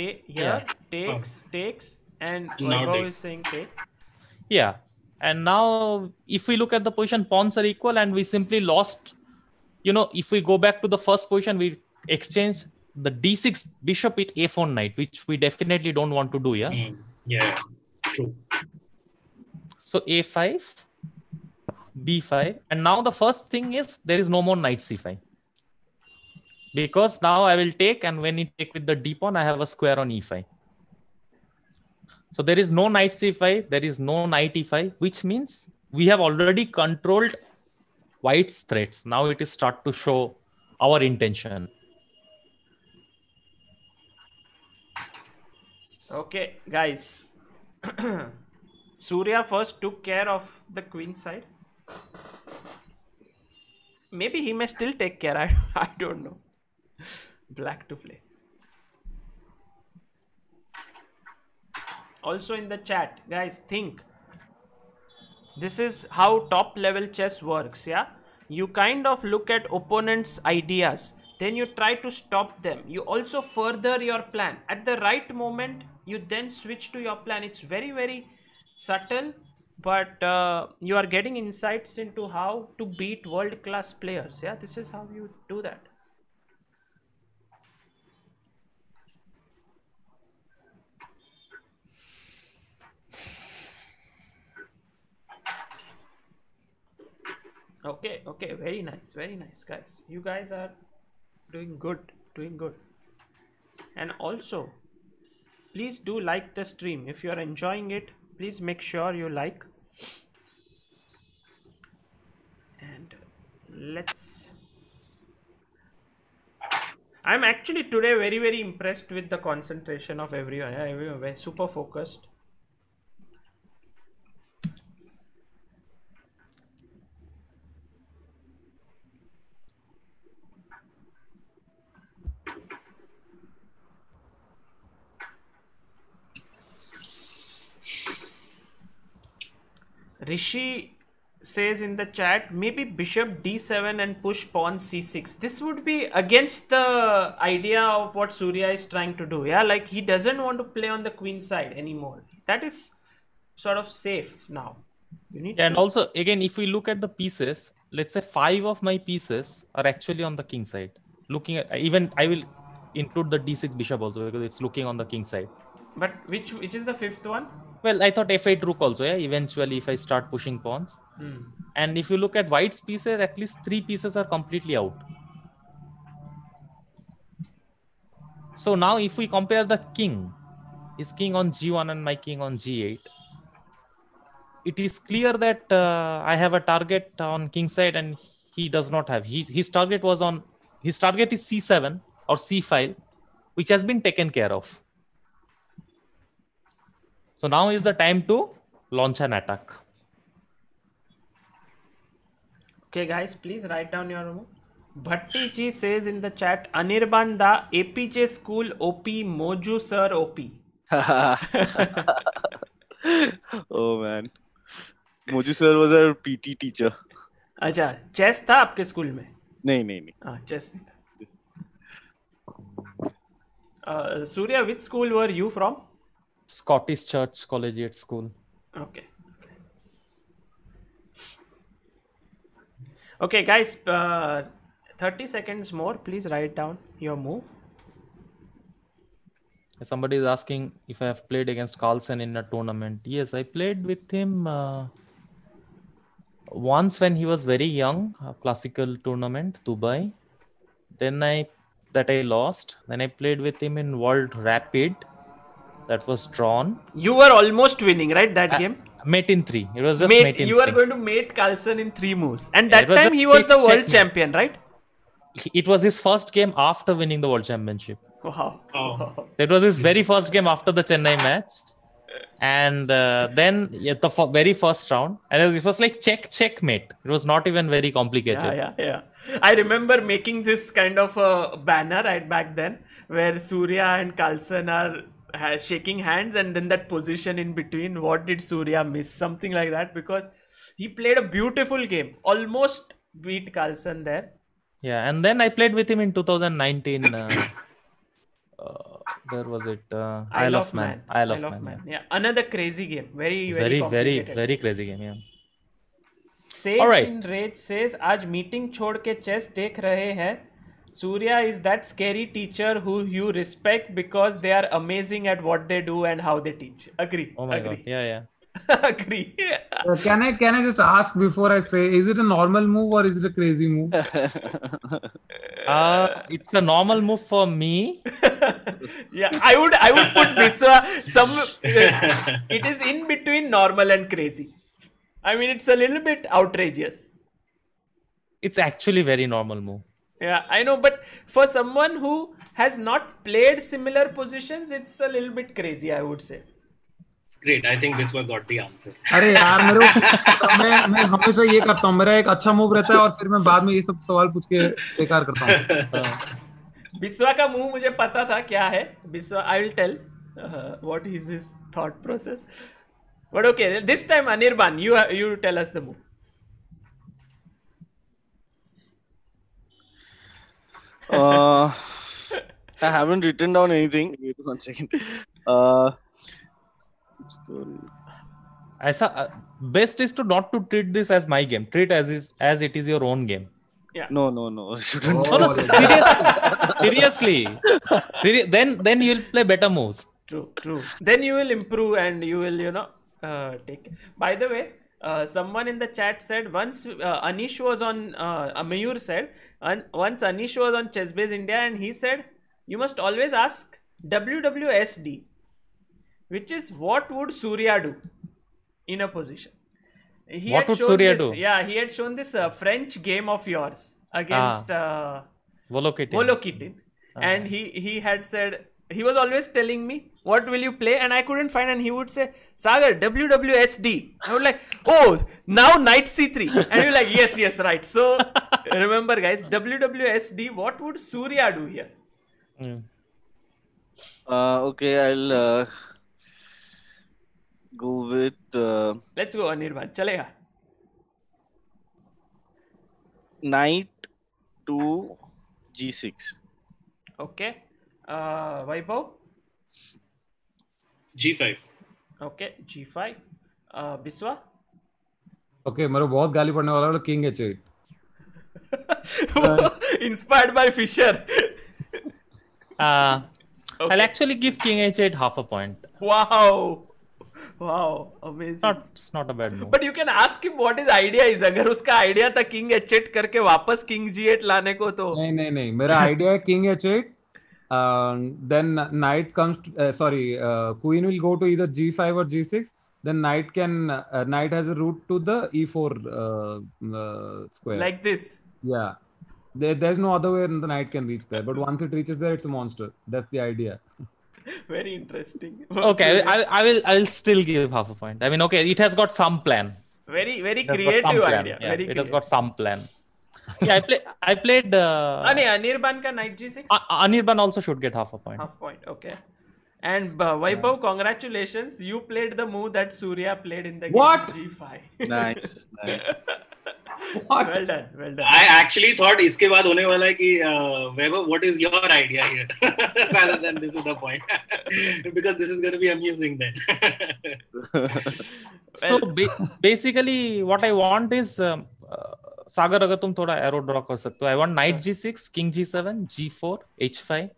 takes, and Now Vaibhav takes. is saying take. Yeah. And now if we look at the position, pawns are equal and we simply lost. If we go back to the first position, we exchange the d6 bishop with a4 knight, which we definitely don't want to do. Yeah. Yeah, true. So a5, b5. And now the first thing is there is no more knight c5. Because now I will take, and when you take with the d pawn, I have a square on e5. So there is no knight c5, there is no knight e5, which means we have already controlled white's threats. Now it is start to show our intention. Okay, guys. Surya first took care of the queen side. Maybe he may still take care. I don't know. Black to play. Also in the chat, guys, think. This is how top level chess works, yeah? You kind of look at opponents' ideas, then you try to stop them. You also further your plan. At the right moment, you then switch to your plan. It's very, very subtle, but you are getting insights into how to beat world-class players, yeah? This is how you do that. Okay, very nice, guys. You guys are doing good. And also, please do like the stream. If you are enjoying it, please make sure you like. And I'm actually today very, very impressed with the concentration of everyone. Yeah, everyone very super focused. Rishi says in the chat, maybe bishop d7 and push pawn c6. This would be against the idea of what Surya is trying to do. Yeah, like he doesn't want to play on the queen side anymore. That is sort of safe now. You need And to... also, again, if we look at the pieces, let's say 5 of my pieces are actually on the king side. Looking at, even I will include the d6 bishop also because it's looking on the king side. But which is the fifth one? Well, I thought f8 rook also, yeah, eventually if I start pushing pawns. And if you look at white's pieces, at least 3 pieces are completely out. So now if we compare the king, his king on g1 and my king on g8, it is clear that I have a target on king side and he does not have. His target is c7 or c5, which has been taken care of. So now is the time to launch an attack. Okay, guys, please write down your move. Bhatti ji says in the chat, Anirban da APJ school OP Moju sir OP. Oh man, Moju sir was our PT teacher. अच्छा, chess था आपके school में? नहीं. हाँ, chess नहीं था. Surya, which school were you from? Scottish Church Collegiate School. Okay. Okay, guys, 30 seconds more. Please write down your move. Somebody is asking if I have played against Carlsen in a tournament. Yes, I played with him once when he was very young, a classical tournament, Dubai. Then I lost. Then I played with him in World Rapid. That was drawn. You were almost winning, right? That game? Mate in 3. It was just mate in 3. You were going to mate Carlsen in 3 moves. And that was time just he was the world checkmate. champion, right? It was his first game after winning the World Championship. Wow. Oh. It was his very first game after the Chennai match. And then at the very first round, and it was like checkmate. It was not even very complicated. Yeah. I remember making this kind of a banner right back then, where Surya and Carlsen are shaking hands, and then that position in between. What did Surya miss? Something like that, because he played a beautiful game, almost beat Carlsen there. Yeah, and then I played with him in 2019. Where was it? Isle of Man. Isle of Man. Yeah, another crazy game. Very Very complicated. crazy game. Yeah. Sage All right. in Rage says, आज meeting छोड़ के chess देख रहे हैं. Surya is that scary teacher who you respect because they are amazing at what they do and how they teach. Agree. Oh my god. Yeah. Agree. Can I just ask before I say, is it a normal move or is it a crazy move? It's a normal move for me. Yeah, I would put Biswa it is in between normal and crazy. I mean, it's a little bit outrageous. It's actually very normal move. Yeah, I know, but for someone who has not played similar positions, it's a little bit crazy, I would say. Great. I think Biswa got the answer. अरे यार मैं हमेशा ये करता हूँ. मेरा एक अच्छा मूव रहता है और फिर मैं बाद में ये सब सवाल पूछ के बेकार करता हूँ. बिस्वा का मुंह मुझे पता था क्या है. Biswa, I will tell what is his thought process. But okay, this time Anirban, you tell us the move. I haven't written down anything. Wait 1 second. ऐसा best is to not to treat this as my game. Treat as it is your own game. Yeah. No. Shouldn't. No, seriously. Then you will play better moves. True. Then you will improve and you will, take. By the way, someone in the chat said once Anish was on, Mayur said, once Anish was on ChessBase India and he said, you must always ask WWSD, which is what would Surya do in a position. What would Surya do? Yeah, he had shown this French game of yours against Volokitin. And he had said, he was always telling me, what will you play? And I couldn't find, and he would say, Sagar, WWSD. I was like, oh, now knight c3. And you're like, yes, right. So remember guys, WWSD, what would Surya do here? Okay, I'll go with... Let's go, Anirban. Chalega. Knight to G6. Okay. Vaibhav? G5. Okay, G5. Biswa? Okay, मेरे बहुत गाली पड़ने वाला है King H8. Inspired by Fisher. I'll actually give King H8 half a point. Wow, amazing. It's not a bad move. But you can ask him what his idea is. अगर उसका idea था King H8 करके वापस King G8 लाने को तो. नहीं. मेरा idea है King H8. Then knight comes queen will go to either G5 or G6. Then knight has a route to the E4 square. Like this. Yeah. There's no other way the knight can reach there. But once it reaches there, it's a monster. That's the idea. Very interesting. Okay, I will still give half a point. I mean, okay, it has got some plan. Very creative idea. Yeah, it has got some plan. Yeah, I played. Anirban ka knight G6. Anirban also should get half a point. Half point, okay. And Vaibhav, congratulations! You played the move that Surya played in the game G5. Nice. What? Well done. I actually thought इसके बाद होने वाला है कि Vaibhav, what is your idea here? Rather than this is the point. Because this is going to be amusing then. So basically, what I want is Sagar, अगर तुम थोड़ा arrow draw कर सकते हो. I want knight G6, King G7, G4, H5.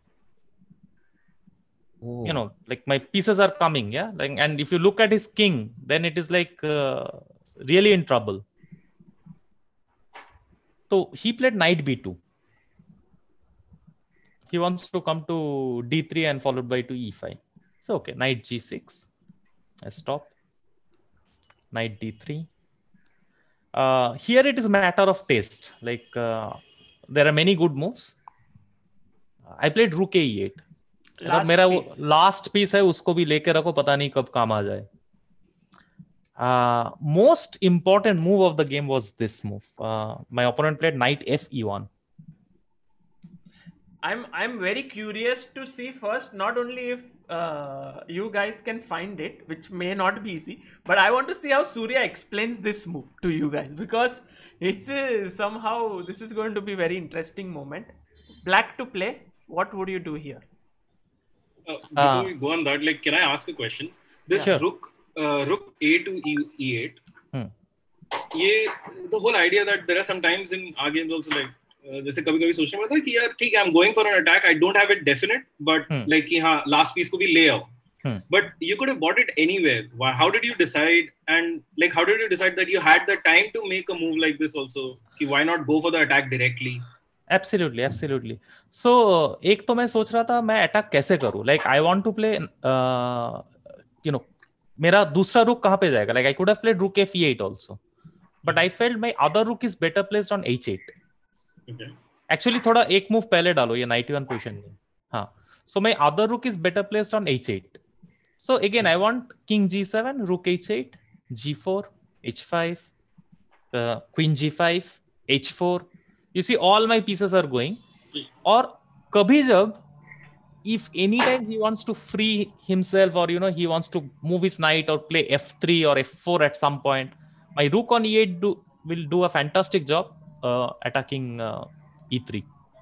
Oh. You know, like my pieces are coming, yeah. Like, and if you look at his king, then it is like really in trouble. So he played knight B2. He wants to come to D3 and followed by to E5. So okay, knight G6. I stop. Knight D3. Here it is a matter of taste. Like there are many good moves. I played rook A8. Last मेरा वो piece. Last piece है, उसको भी लेके रखो, पता नहीं कब काम आ जाए. Most important move of the game was this move. My opponent played knight f e1. I'm very curious to see first, not only if you guys can find it, which may not be easy, but I want to see how Surya explains this move to you guys, because it's somehow this is going to be very interesting moment. Black to play. What would you do here? Before we go on that, like, can I ask a question? This Sure. rook a to e8. Hmm. The whole idea that there are some times in our games also, like, जैसे कभी-कभी सोचने पड़ता है कि यार ठीक है, I'm going for an attack, I don't have it definite, but like कि हाँ last piece को भी ले आओ. But you could have bought it anywhere. How did you decide? And like, how did you decide that you had the time to make a move like this also? कि why not go for the attack directly? Absolutely. So एक तो मैं सोच रहा था मैं attack कैसे करूं. Like I want to play, मेरा दूसरा रुक कहाँ पे जाएगा? Like I could have played rook f e8 also, but I felt my other rook is better placed on h8. Okay. Actually थोड़ा एक मूव पहले डालो, ये 91 पोजीशन में. हाँ. So my other rook is better placed on h8. So again I want king g7, rook h8, g4, h5, queen g5, h4. You see all my pieces are going. और कभी जब if anytime he wants to free himself, or he wants to move his knight or play f3 or f4 at some point, my rook on e8 will do a fantastic job attacking e3.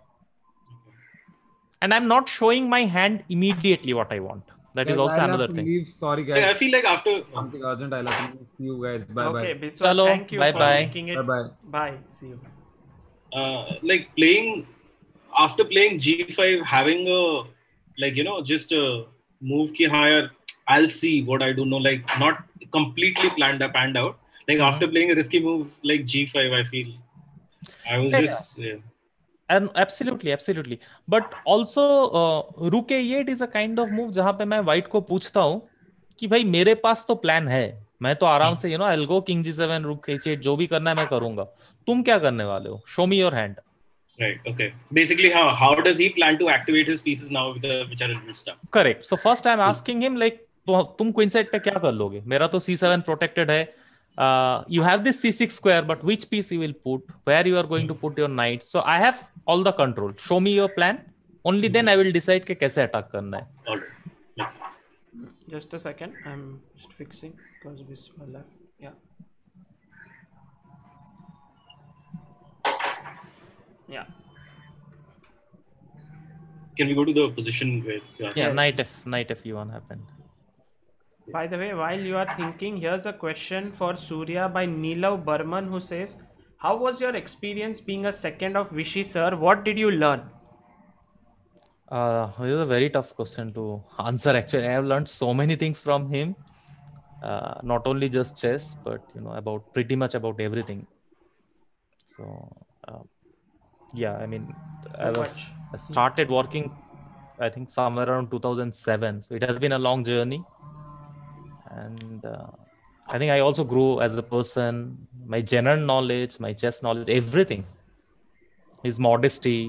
And I'm not showing my hand immediately what I want. That is also another thing. Leave. Sorry guys. Yeah, I feel like after something urgent, I'll have to see you guys. Bye Okay, bye. Biswa, Chalo, thank you bye for bye. making it. Bye bye. Bye. See you. like playing after playing g5, having a just a move ki haan yaar, I'll see what I do know, like not completely panned out. Like after playing a risky move like g5, I feel I was just And absolutely. But also rook a8 is a kind of move जहां पे मैं white को पूछता हूं कि भाई मेरे पास तो प्लान है, मैं तो आराम से I'll go king g7, rook h8, जो भी करना है मैं करूंगा, तुम क्या करने वाले हो? Show me your hand. Right. Okay. Basically, how does he plan to activate his pieces now which are a little stuck? Correct. So first I'm asking him like, तुम queen side पे क्या कर लोगे? मेरा तो c7 protected है. You have this c6 square, but which piece you will put? Where you are going to put your knight? So I have all the control. Show me your plan. Only then I will decide कि कैसे attack करना है. All right. Makes sense. Just a second. I'm just fixing because this was left. Yeah. Yeah. Can we go to the position where you asked? Yeah, Yes. knight f1 happened. By the way, while you are thinking, here's a question for Surya by Neelav Burman, who says, how was your experience being a second of Vishy sir? What did you learn? It is a very tough question to answer. Actually, I have learned so many things from him. Not only just chess, but about pretty much about everything. So yeah, I mean, I started working, I think somewhere around 2007. So it has been a long journey, and I think I also grew as a person. My general knowledge, my chess knowledge, everything. His modesty.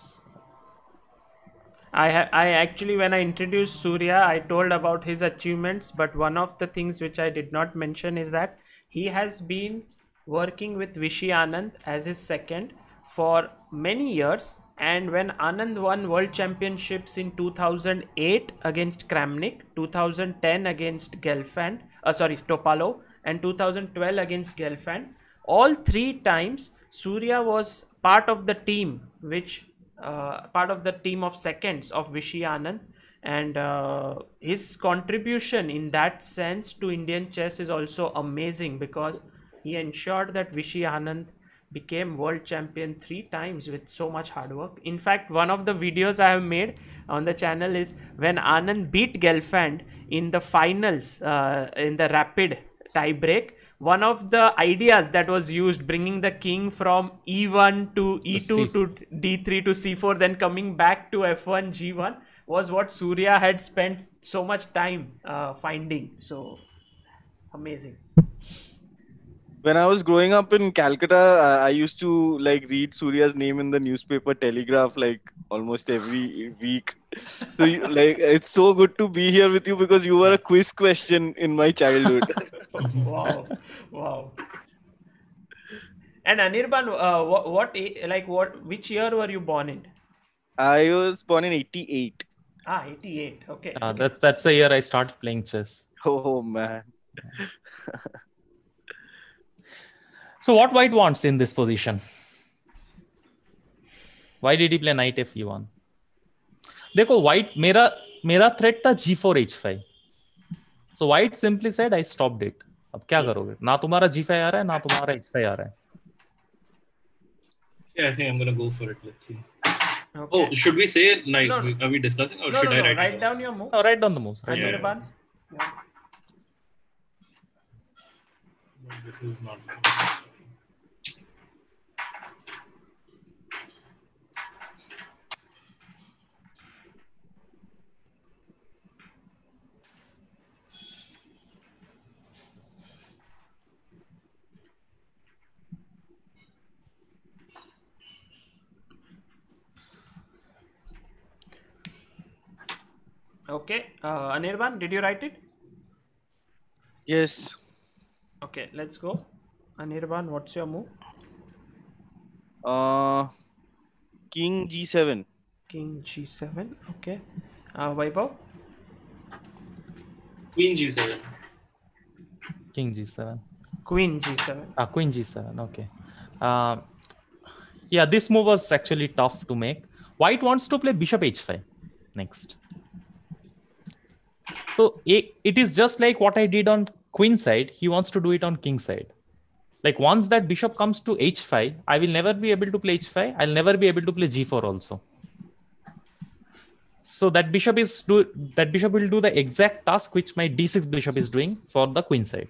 I actually, when I introduced Surya, I told about his achievements, but one of the things which I did not mention is that he has been working with Vishy Anand as his second for many years, and when Anand won world championships in 2008 against Kramnik, 2010 against Topalov, and 2012 against Gelfand, all three times Surya was part of the team of seconds of Vishy Anand, and his contribution in that sense to Indian chess is also amazing, because he ensured that Vishy Anand became world champion 3 times with so much hard work. In fact, one of the videos I have made on the channel is when Anand beat Gelfand in the finals in the rapid tie break. One of the ideas that was used, bringing the king from e1 to e2 to d3 to c4, then coming back to f1 g1, was what Surya had spent so much time finding. So amazing. When I was growing up in Calcutta, I used to like read Surya's name in the newspaper Telegraph like almost every week. So like it's so good to be here with you because you were a quiz question in my childhood. Wow, wow. And Anirban, which year were you born in? I was born in 88. 88. Okay. That's the year I started playing chess. Oh man. So what white wants in this position? Why did he play knight f1? देखो white मेरा threat था g4 h5. So white simply said I stopped it. अब क्या करोगे? ना तुम्हारा g5 आ रहा है ना तुम्हारा h5 आ रहा है. Yeah, I think I'm gonna go for it. Let's see. Okay. Oh, should we say knight? No. Are we discussing or No, should I write it write down your move. No, write down the moves. Write down. Anirban. This is not. Okay. Anirban, did you write it? Yes. Okay, let's go. Anirban, what's your move? King g7. King g7. Okay. Vaibhav? Queen g7. King g7. Queen g7. Queen g7. Okay. Yeah, this move was actually tough to make. White wants to play bishop h5 next. So it is just like what I did on queen side. He wants to do it on king side. Like once that bishop comes to h5, I will never be able to play h5. I'll never be able to play g4 also. So that bishop will do the exact task which my d6 bishop is doing for the queen side.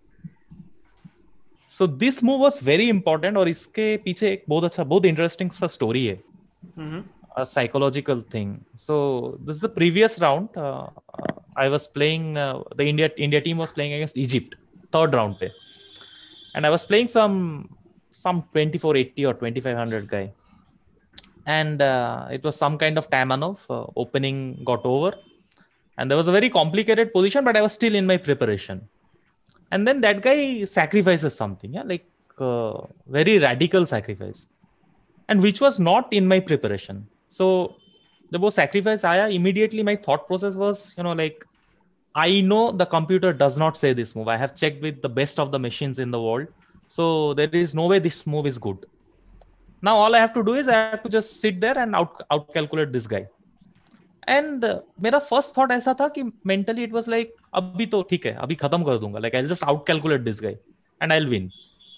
So this move was very important और इसके पीछे एक बहुत interesting सा story है. A psychological thing. So this is the previous round. I was playing, the India team was playing against Egypt, third round pe. And I was playing some 2480 or 2500 guy. And it was some kind of Tamanov. Opening got over. And there was a very complicated position, but I was still in my preparation. And then that guy sacrifices something, yeah, like very radical sacrifice. And which was not in my preparation. So the वो sacrifice आया, immediately my thought process was, like, I know the computer does not say this move. I have checked with the best of the machines in the world. So there is no way this move is good. Now all I have to do is I have to just sit there and out calculate this guy. And मेरा first thought ऐसा था कि mentally it was like अभी तो ठीक है, अभी खत्म कर दूंगा. Like I'll just out calculate this guy and I'll win.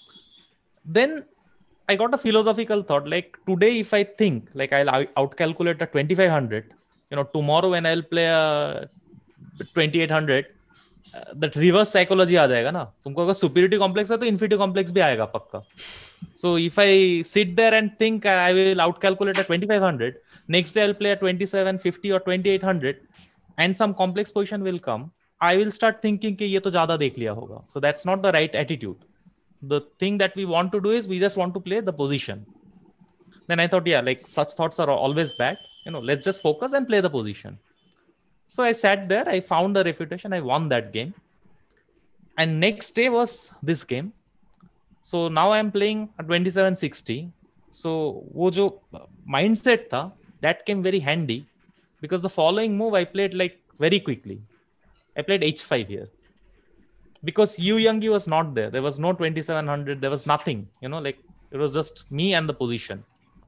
Then I got a philosophical thought, like today if I think like I'll out calculate a 2500, tomorrow when I'll play a 2800, that reverse psychology आ जाएगा ना. तुमको अगर superiority complex है तो inferiority complex भी आएगा पक्का. So if I sit there and think I will out calculate a 2500, next day I'll play a 2750 or 2800 and some complex position will come, I will start thinking कि ये तो ज़्यादा देख लिया होगा. So that's not the right attitude. The thing that we want to do is we just want to play the position. Then I thought, yeah, like such thoughts are always bad. Let's just focus and play the position. So I sat there, I found the refutation, I won that game. And next day was this game. So now I'm playing a 2760. So वो जो mindset था, that came very handy because the following move I played like very quickly. I played h5 here. Because Yu Youngi was not there. There was no 2700. There was nothing, like it was just me and the position.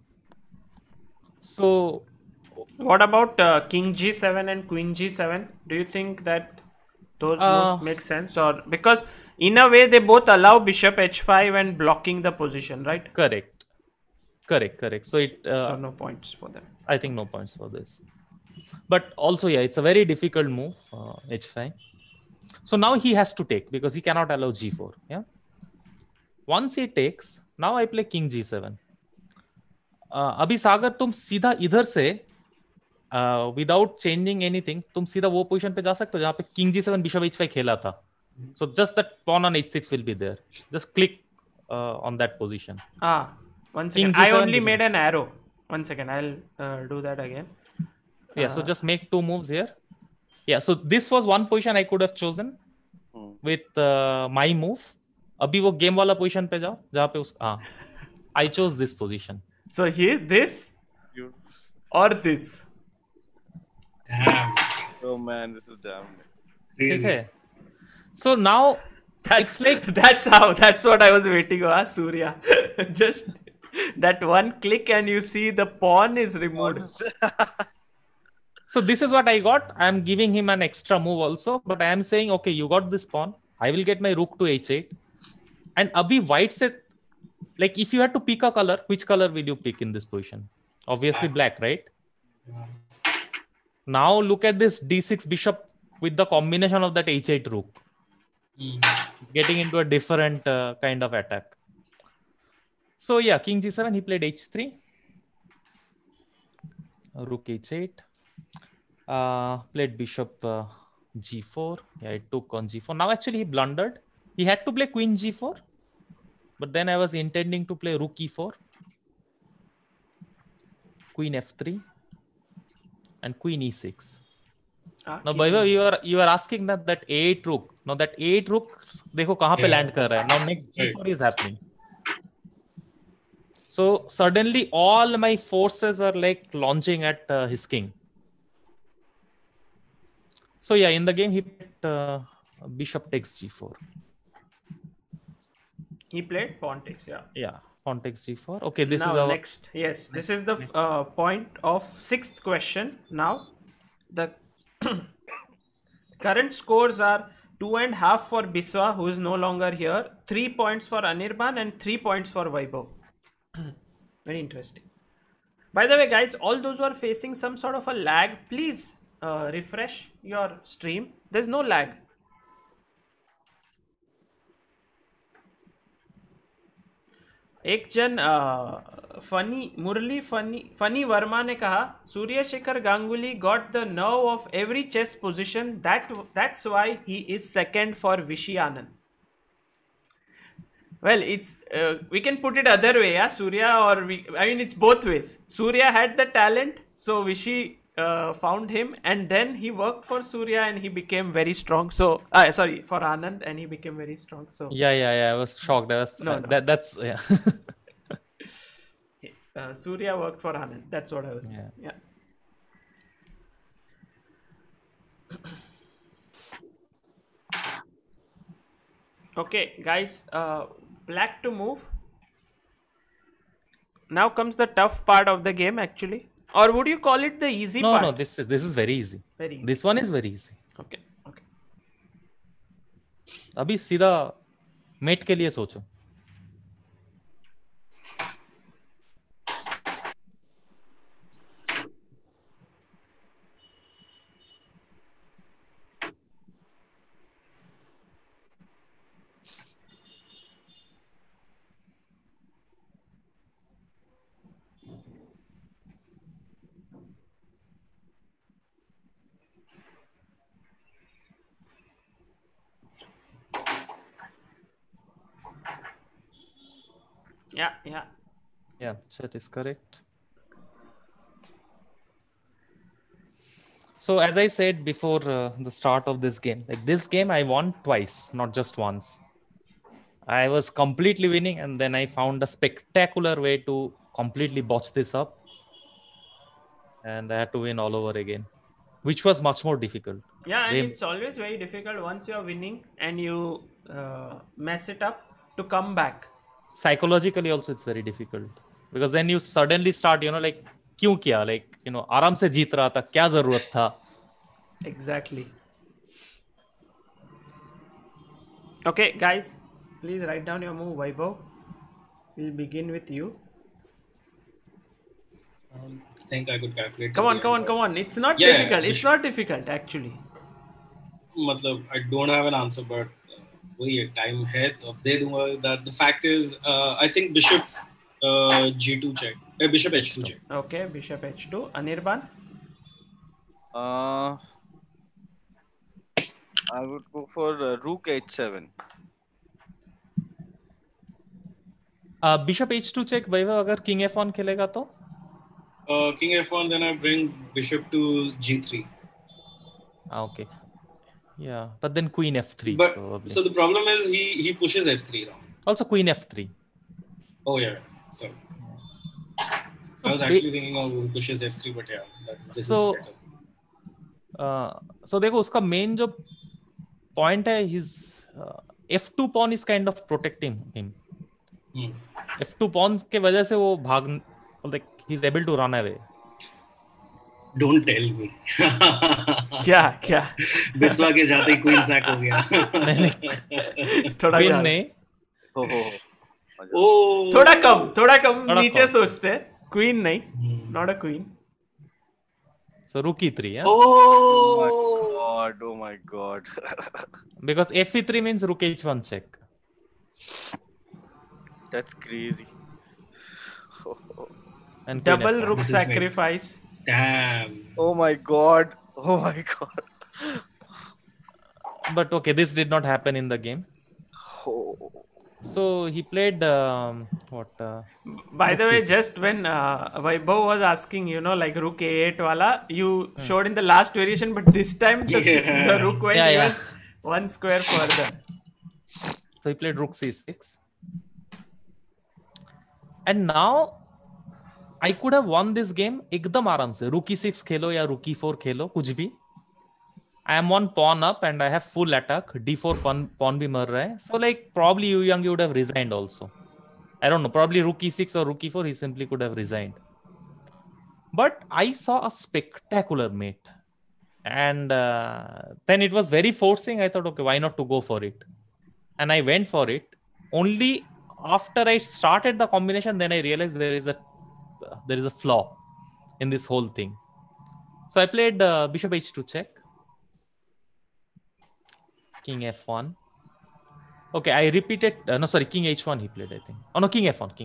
So what about King G7 and Queen G7? Do you think that those moves make sense? Or because in a way they both allow Bishop H5 and blocking the position, right? Correct. So so no points for them. I think no points for this. But also, yeah, it's a very difficult move, H5. So now he has to take because he cannot allow G4. Yeah. Once he takes, now I play King G7. अभी सागर तुम सीधा इधर से without changing anything, तुम सीधा वो position पे जा सकते हो जहाँ पे King G7 Bishop H5 खेला था. So just that pawn on h6 will be there. Just click on that position. One King second. I G7, only bishop. made an arrow. 1 second. I'll do that again. Yeah, so just make 2 moves here. Yeah, so this was one position I could have chosen with my move. अभी वो game वाला position पे जाओ जहाँ पे उस I chose this position. So here, this or this. Damn. Oh man, this is damn. ठीक Crazy. है. So now That's like that's what I was waiting for, Surya. Just that one click and you see the pawn is removed. So this is what I got. I am giving him an extra move also, but I am saying, okay, you got this pawn. I will get my rook to h8. And abhi white said, like if you had to pick a color, which color will you pick in this position? Obviously black, right? Now look at this d6 bishop with the combination of that h8 rook. Getting into a different kind of attack. So yeah, king g7, he played h3. Rook h8. Played bishop g4. Yeah, it took on g4. Now actually he blundered. He had to play queen g4. But then I was intending to play rook e4. Queen f3. And queen e6. Now, by the way, you are asking that a8 rook. Now that a8 rook, देखो कहाँ पे land कर रहा है. Now next g4 is happening. So suddenly all my forces are like launching at his king. So yeah, in the game he played bishop takes g4. He played pawn takes, yeah. Yeah, pawn takes g4. Okay, this now is our next. Yes, this is the point of 6th question. Now the current scores are 2.5 for Biswa, who is no longer here, 3 points for Anirban, and 3 points for Vaibhav. Very interesting. By the way, guys, all those who are facing some sort of a lag, please refresh your stream. There's no lag. एक जन funny Verma ने कहा Surya Shekhar Ganguly got the nerve of every chess position, that's why he is second for Vishy Anand. Well, it's we can put it other way, yeah, Surya, or I mean it's both ways. Surya had the talent, so Vishy found him, and then he worked for Surya and he became very strong. So for Anand, and he became very strong. So yeah, I was shocked. No. That's yeah. Surya worked for Anand. That's what I was. Yeah. Okay, guys. Black to move. Now comes the tough part of the game, actually. Or would you call it the easy part? No, this is very easy. Very easy. This one is very easy. Okay. अभी सीधा met के लिए सोचो. Yeah, that is correct. So as I said before the start of this game, like this game I won twice, not just once. I was completely winning, and then I found a spectacular way to completely botch this up, and I had to win all over again, which was much more difficult. Yeah, and it's always very difficult once you're winning and you mess it up to come back. Psychologically also it's very difficult, because then you suddenly start, like क्यों किया, like आराम से जीत रहा था, क्या जरूरत था. Exactly. Okay, guys, please write down your move, Vaibhav. We'll begin with you. I think I could calculate. Come on. It's not difficult. It's not difficult, actually. मतलब, I don't have an answer, but वही है, time है तो अब दे दूंगा. That the fact is, I think bishop g2 check. Bishop h2 check. Okay, bishop h2. Anirban? I would go for rook h7. Bishop h2 check Vaibhav अगर king f1 खेलेगा तो King f1, then I bring bishop to g3. Okay. Yeah, but then queen f3 But probably. so the problem is he pushes f3 now. Also queen f3. Oh yeah, sorry. So I was actually thinking of who pushes f3, but yeah, this so is better. So देखो उसका main जो point है, his f2 pawn is kind of protecting him. f2 pawn के वजह से वो भाग, like he's able to run away. Don't tell me. क्या बिस्वा के जाते ही क्वीन सैक हो गया. थोड़ा Queen नहीं. थोड़ा कम नीचे सोचते. क्वीन नहीं, not a queen. So rook e3, yeah? Oh my god. Because f e3 means rook h1 check. That's crazy. And Double f1. rook sacrifice. Damn. Oh my god. But okay, this did not happen in the game. Oh. So he played By the way, just when Vaibhav was asking, like rook a8 wala, you showed in the last variation, but this time the rook went even one square further. So he played rook c6. And now I could have won this game एकदम आराम से. Rook e6 खेलो या rook e4 खेलो, कुछ भी. I am one pawn up and I have full attack. d4 pawn भी मर रहा है. So like probably Yu Yang would have resigned also. I don't know. Probably rook e6 or rook e4 he simply could have resigned. But I saw a spectacular mate. And then it was very forcing. I thought, okay, why not to go for it? And I went for it. Only after I started the combination, then I realized there is a flaw in this whole thing. So I played bishop h2 check. King f1. Okay, I repeated. King h1 he played, I think. Oh no, king f1.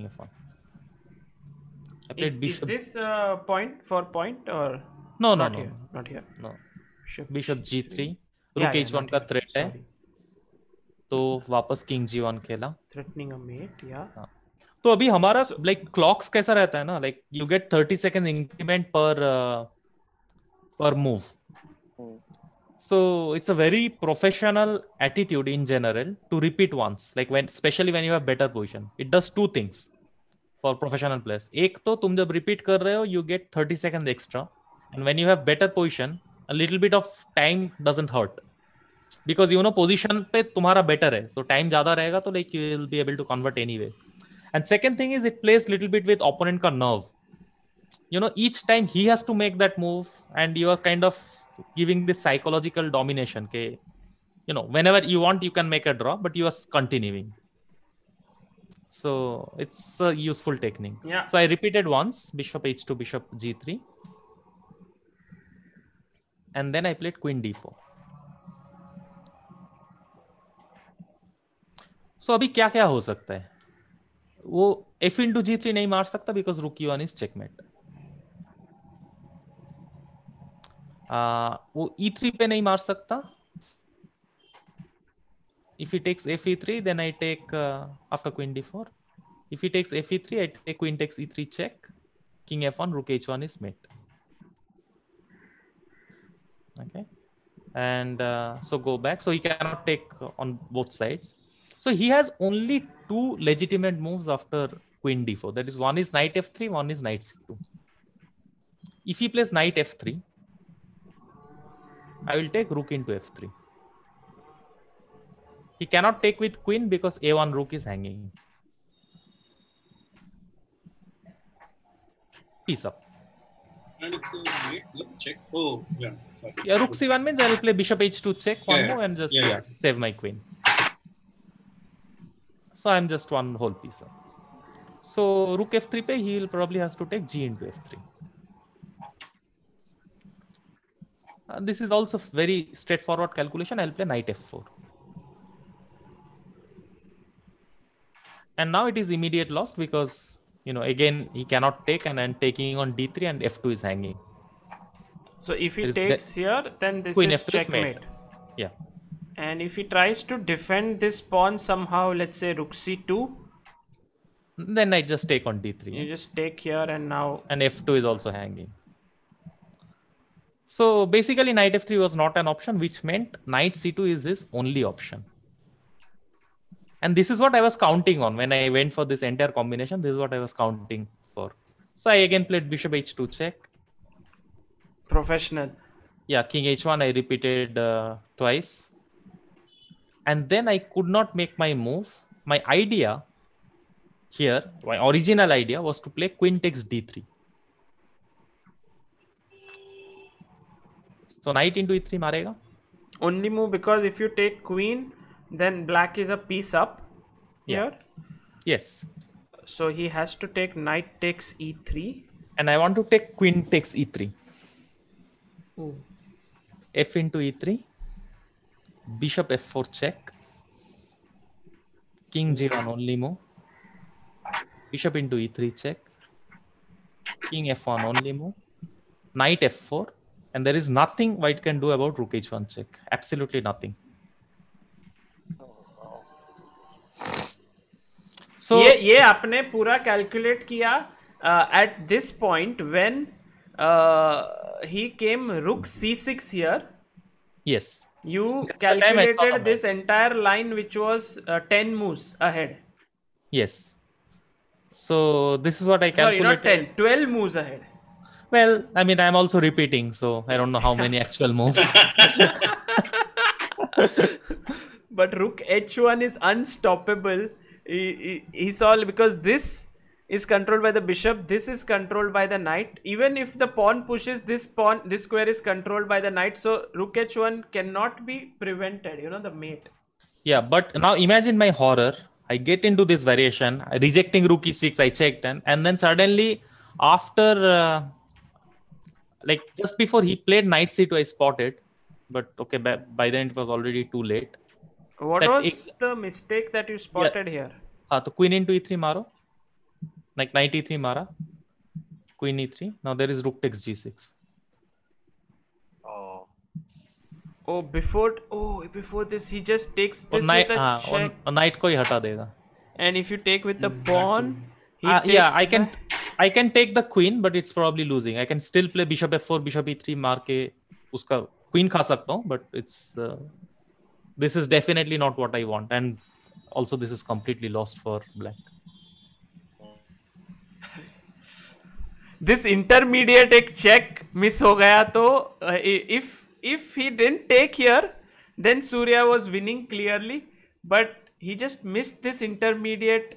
I played bishop. Is this point for point or? No. Not here. No. Bishop g3. Rook Yeah, h1 का threat है. Sorry. तो वापस king g1 खेला. Threatening a mate, yeah. तो अभी हमारा like clocks कैसा रहता है ना, like you get 30 seconds increment per move. So it's a very professional attitude in general to repeat once, like especially when you have better position. It does two things for professional players. एक तो तुम जब repeat कर रहे हो, you get 30 seconds extra, and when you have better position, a little bit of time doesn't hurt because position पे तुम्हारा better है, so time ज़्यादा रहेगा तो like you will be able to convert anyway. And second thing is it plays little bit with opponent का nerve. Each time he has to make that move, and you are kind of giving this psychological domination. Okay, whenever you want, you can make a draw, but you are continuing. So it's a useful technique. Yeah. So I repeated once, bishop h2, bishop g3, and then I played queen d4. So अभी क्या क्या हो सकता है? वो f into g3 नहीं मार सकता because rook e1 is checkmate. वो e3 पे नहीं मार सकता. If he takes f e3, then I take after queen d4. If he takes f e3, I take queen takes e3 check. King f1, rook h1 is mate. Okay, and so go back. So he cannot take on both sides. So he has only two legitimate moves after queen d4. That is, one is knight f3, one is knight c2. If he plays knight f3, I will take rook into f3. He cannot take with queen because a1 rook is hanging. Piece up. And it's a check. Oh, yeah. Sorry. Yeah, rook c1 means I will play bishop h2 check one Yeah, move and just yeah. save my queen. So I'm just one whole piece up. So rook f3 pe he will probably has to take g into f3. This is also very straightforward calculation. I'll play knight f4. And now it is immediate loss because, again, he cannot take, and I'm taking on d3 and f2 is hanging. So if he takes here, then this queen is f3 is mate. checkmate. Yeah. And if he tries to defend this pawn somehow, let's say rook c2, then I just take on d3. you just take here and now... And f2 is also hanging. So basically knight f3 was not an option, which meant knight c2 is his only option. And this is what I was counting on when I went for this entire combination. This is what I was counting for. So I again played bishop h2 check. Professional. Yeah, king h1 I repeated twice. And then I could not make my move. My idea here, my original idea was to play queen takes d3. So knight into e3 marega. Only move because if you take queen, then black is a piece up here. Yes. So he has to take knight takes e3. And I want to take queen takes e3. Ooh. F into e3. Bishop f4 check. King g1 only move. Bishop into e3 check. King f1 only move. Knight f4. And there is nothing white can do about rook h1 check. Absolutely nothing. So ये आपने पूरा calculate किया at this point when he came rook c6 here. yes. You time I saw the calculated this entire line which was 10 moves ahead. Yes. So this is what I Sorry, calculated. not 10, 12 moves ahead. Well, I mean, I'm also repeating, so I don't know how many actual moves. But rook h1 is unstoppable. He saw, because this is controlled by the bishop, this is controlled by the knight. Even if the pawn pushes, this square is controlled by the knight. So rook h1 cannot be prevented, the mate. Yeah, but now imagine my horror. I get into this variation, rejecting rook e6, I checked, and then suddenly after, like just before he played knight c2, I spotted. But okay, by then it was already too late. What That was the mistake that you spotted here? So queen into e3 maro. Like knight e3 mara. Queen e3. Now there is rook takes g6. Before this he just takes this Knight, with a check. knight ko hi hata dega. And if you take with the pawn, Yeah, I can take the queen, but it's probably losing. I can still play bishop f4, bishop e3 मार के उसका queen खा सकता हूँ, but it's this is definitely not what I want, and also this is completely lost for black. This intermediate एक check miss हो गया तो if he didn't take here, then Surya was winning clearly, but he just missed this intermediate.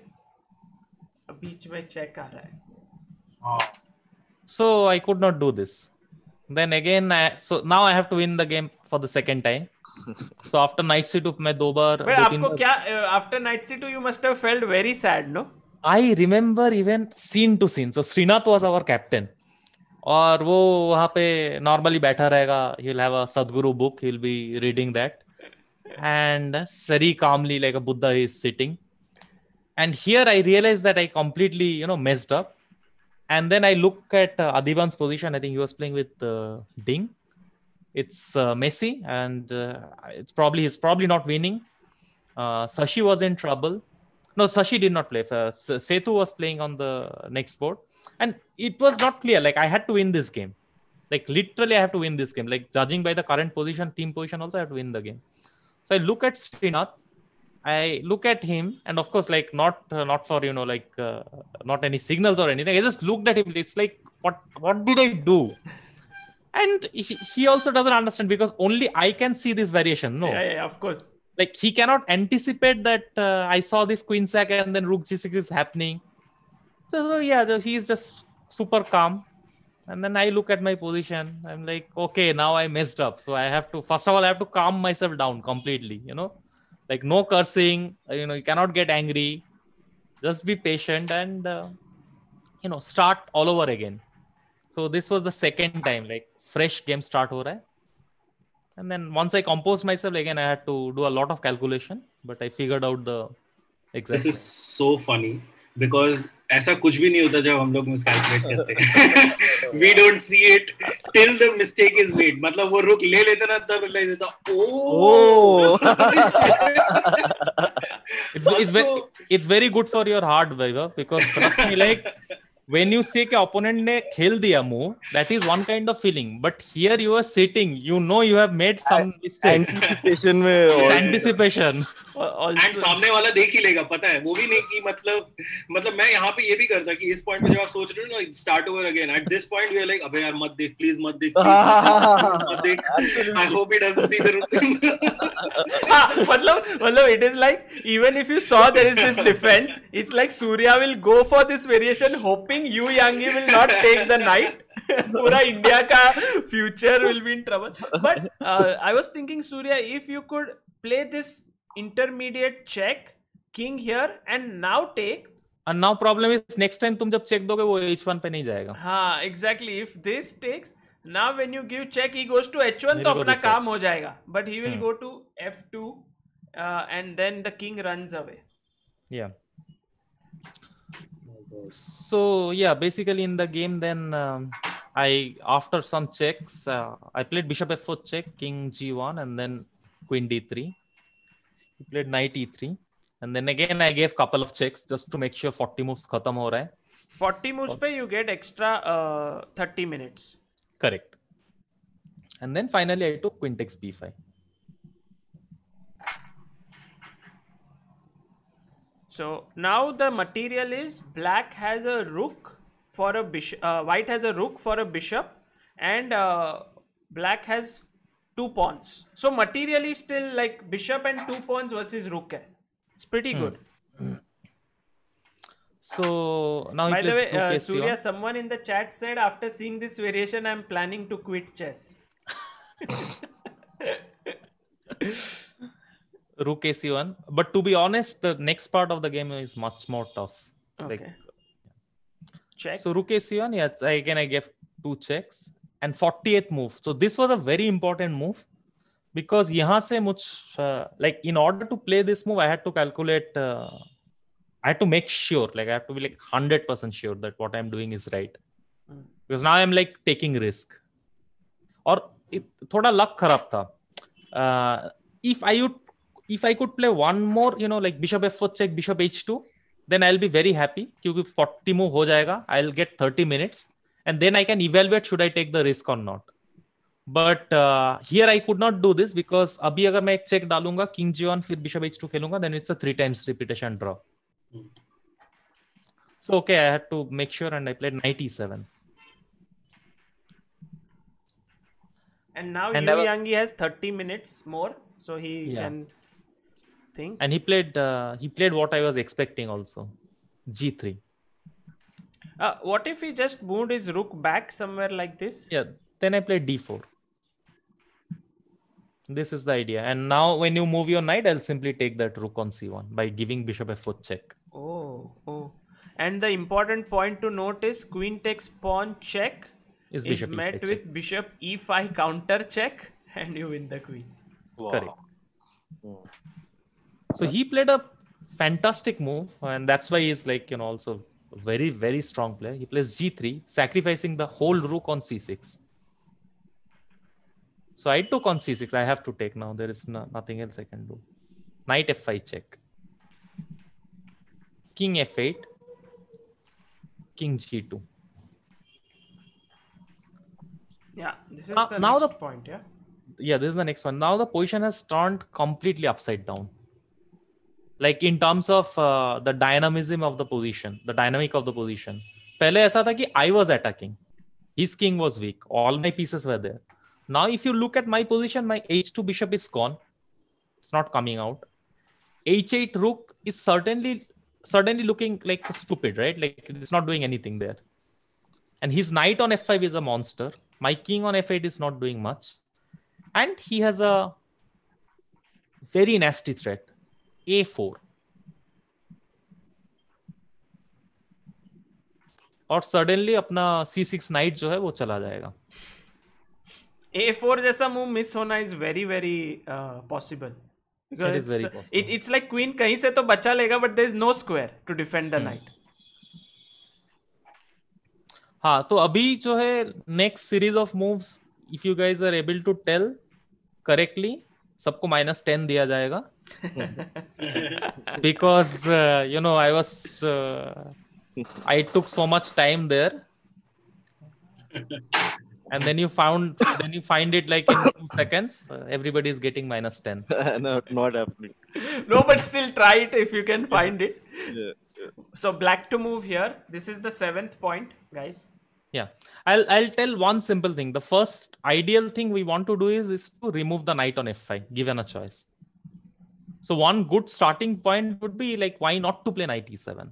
बीच में check आ रहा है. So I could not do this. Then again, so now I have to win the game for the second time. So after knight c2, मैं दो बार. But आपको क्या after knight c2 you must have felt very sad, no? I remember even scene to scene. So Srinath was our captain. और वो वहाँ पे normally बैठा रहेगा. He'll have a Sadhguru book. He'll be reading that. And very calmly, like a Buddha, he is sitting. And here I realized that I completely, messed up. And then I look at Adhiban's position. I think he was playing with Ding. It's messy, and he's probably not winning. Sashi was in trouble. No, Sashi did not play. Setu was playing on the next board. And it was not clear. Like, I had to win this game. Like, literally, I have to win this game. Like, judging by the current position, team position also, I have to win the game. So I look at Srinath. I look at him, and of course, like, not for, not any signals or anything. I just looked at him. It's like, what did I do? And he also doesn't understand, because only I can see this variation. No. Yeah, of course. Like, he cannot anticipate that I saw this queen sack and then rook g6 is happening. So he's just super calm. And then I look at my position. I'm like, okay, now I messed up. So first of all, I have to calm myself down completely, like no cursing, you cannot get angry. Just be patient and, start all over again. So this was the second time, like fresh game start ho raha hai. And then once I composed myself again, I had to do a lot of calculation, but I figured out the exact. This is so funny because ऐसा कुछ भी नहीं होता जब हम लोग miscalculate करते हैं. we don't see it till the mistake is made. मतलब वो रुक ले लेते ना तब realize होता Oh. it's very good for your heart, Vaibhav, because trust me, like when you say कि opponent ने खेल दिया move, that is one kind of feeling. But here you are sitting, you know you have made some mistake. Anticipation में It's anticipation. and सामने वाला देख ही लेगा, पता है वो भी नहीं कि मतलब मैं यहाँ पे ये भी करता कि इस पॉइंट पे जब आप सोच रहे हो ना start over again, at this point we are like अबे यार मत देख please मत देख I hope he doesn't see the मतलब it is like even if you saw there is this defense, it's like Surya will go for this variation hoping you Yangi will not take the knight. पूरा India का future will be in trouble. But I was thinking, Surya, if you could play this intermediate check king here and now take. And now problem is next time तुम जब check दोगे वो h1 पे नहीं जाएगा. हाँ, exactly. If this takes, now when you give check, he goes to h1 तो अपना काम हो जाएगा. But he will go to f2 and then the king runs away. Yeah. So yeah, basically in the game then I after some checks I played bishop f4 check, king g1 and then queen d3. He played knight e3 and then again I gave couple of checks just to make sure 40 moves खत्म हो रहा है. 40 moves पे you get extra 30 minutes. Correct. And then finally I took queen takes b5. So now the material is black has a rook for a bishop, white has a rook for a bishop, and black has 2 pawns. So materially still like bishop and 2 pawns versus rook hai. It's pretty good. So now By the way, rook Surya, someone in the chat said after seeing this variation, I'm planning to quit chess. Rook ac1, but to be honest, the next part of the game is much more tough. Okay. Like, Check. so rook ac1, yeah, again I gave 2 checks and 40th move. So this was a very important move because यहाँ से like in order to play this move, I had to calculate. I had to make sure, like I have to be like 100% sure that what I'm doing is right. Because now I'm like taking risk. और थोड़ा luck खराब था. If I could play one more, you know, like bishop f4 check, bishop h2, then I'll be very happy. क्योंकि 40 move हो जाएगा, I'll get 30 minutes, and then I can evaluate should I take the risk or not. But here I could not do this because अभी अगर मैं एक check डालूंगा, king g1 फिर bishop h2 खेलूंगा, then it's a 3 times repetition draw. So okay, I had to make sure, and I played knight e7. And now Yu Yangi has 30 minutes more, so he can think. And he played what I was expecting also, g3. What if he just moved his rook back somewhere like this? Yeah, then I played d4. This is the idea. And now when you move your knight, I'll simply take that rook on c1 by giving bishop f4 check. Oh. And the important point to note is queen takes pawn check is met with check. Bishop e5 counter check, and you win the queen. Wow. Correct. So he played a fantastic move, and that's why he's like, you know, also a very, very strong player. He plays g3, sacrificing the whole rook on c6. So I took on c6. I have to take now. There is nothing else I can do. Knight f5 check. King f8. King g2. Yeah, this is the next point, yeah? Yeah, this is the next one. Now the position has turned completely upside down. Like in terms of the dynamism of the position, the dynamic of the position. पहले ऐसा था कि I was attacking. His king was weak. All my pieces were there. Now if you look at my position, my h2 bishop is gone. It's not coming out. h8 rook is certainly looking like stupid, right? Like it's not doing anything there. And his knight on f5 is a monster. My king on f8 is not doing much. And he has a very nasty threat. a4. और suddenly अपना c6 knight जो है वो चला जाएगा. a4 जैसा move miss होना is very, very possible. Because it is very possible. It's like queen कहीं से तो बचा लेगा, but there is no square to defend the knight. हाँ, तो अभी जो है next series of moves, if you guys are able to tell correctly, सबको -10 दिया जाएगा. Because I took so much time there, and then you find it like in 2 seconds. Everybody is getting -10. Not happening. No, but still try it if you can find it. Yeah. So black to move here. This is the 7th point, guys. Yeah, I'll tell one simple thing. The first ideal thing we want to do is to remove the knight on f5, given a choice. So one good starting point would be like, why not to play knight e7?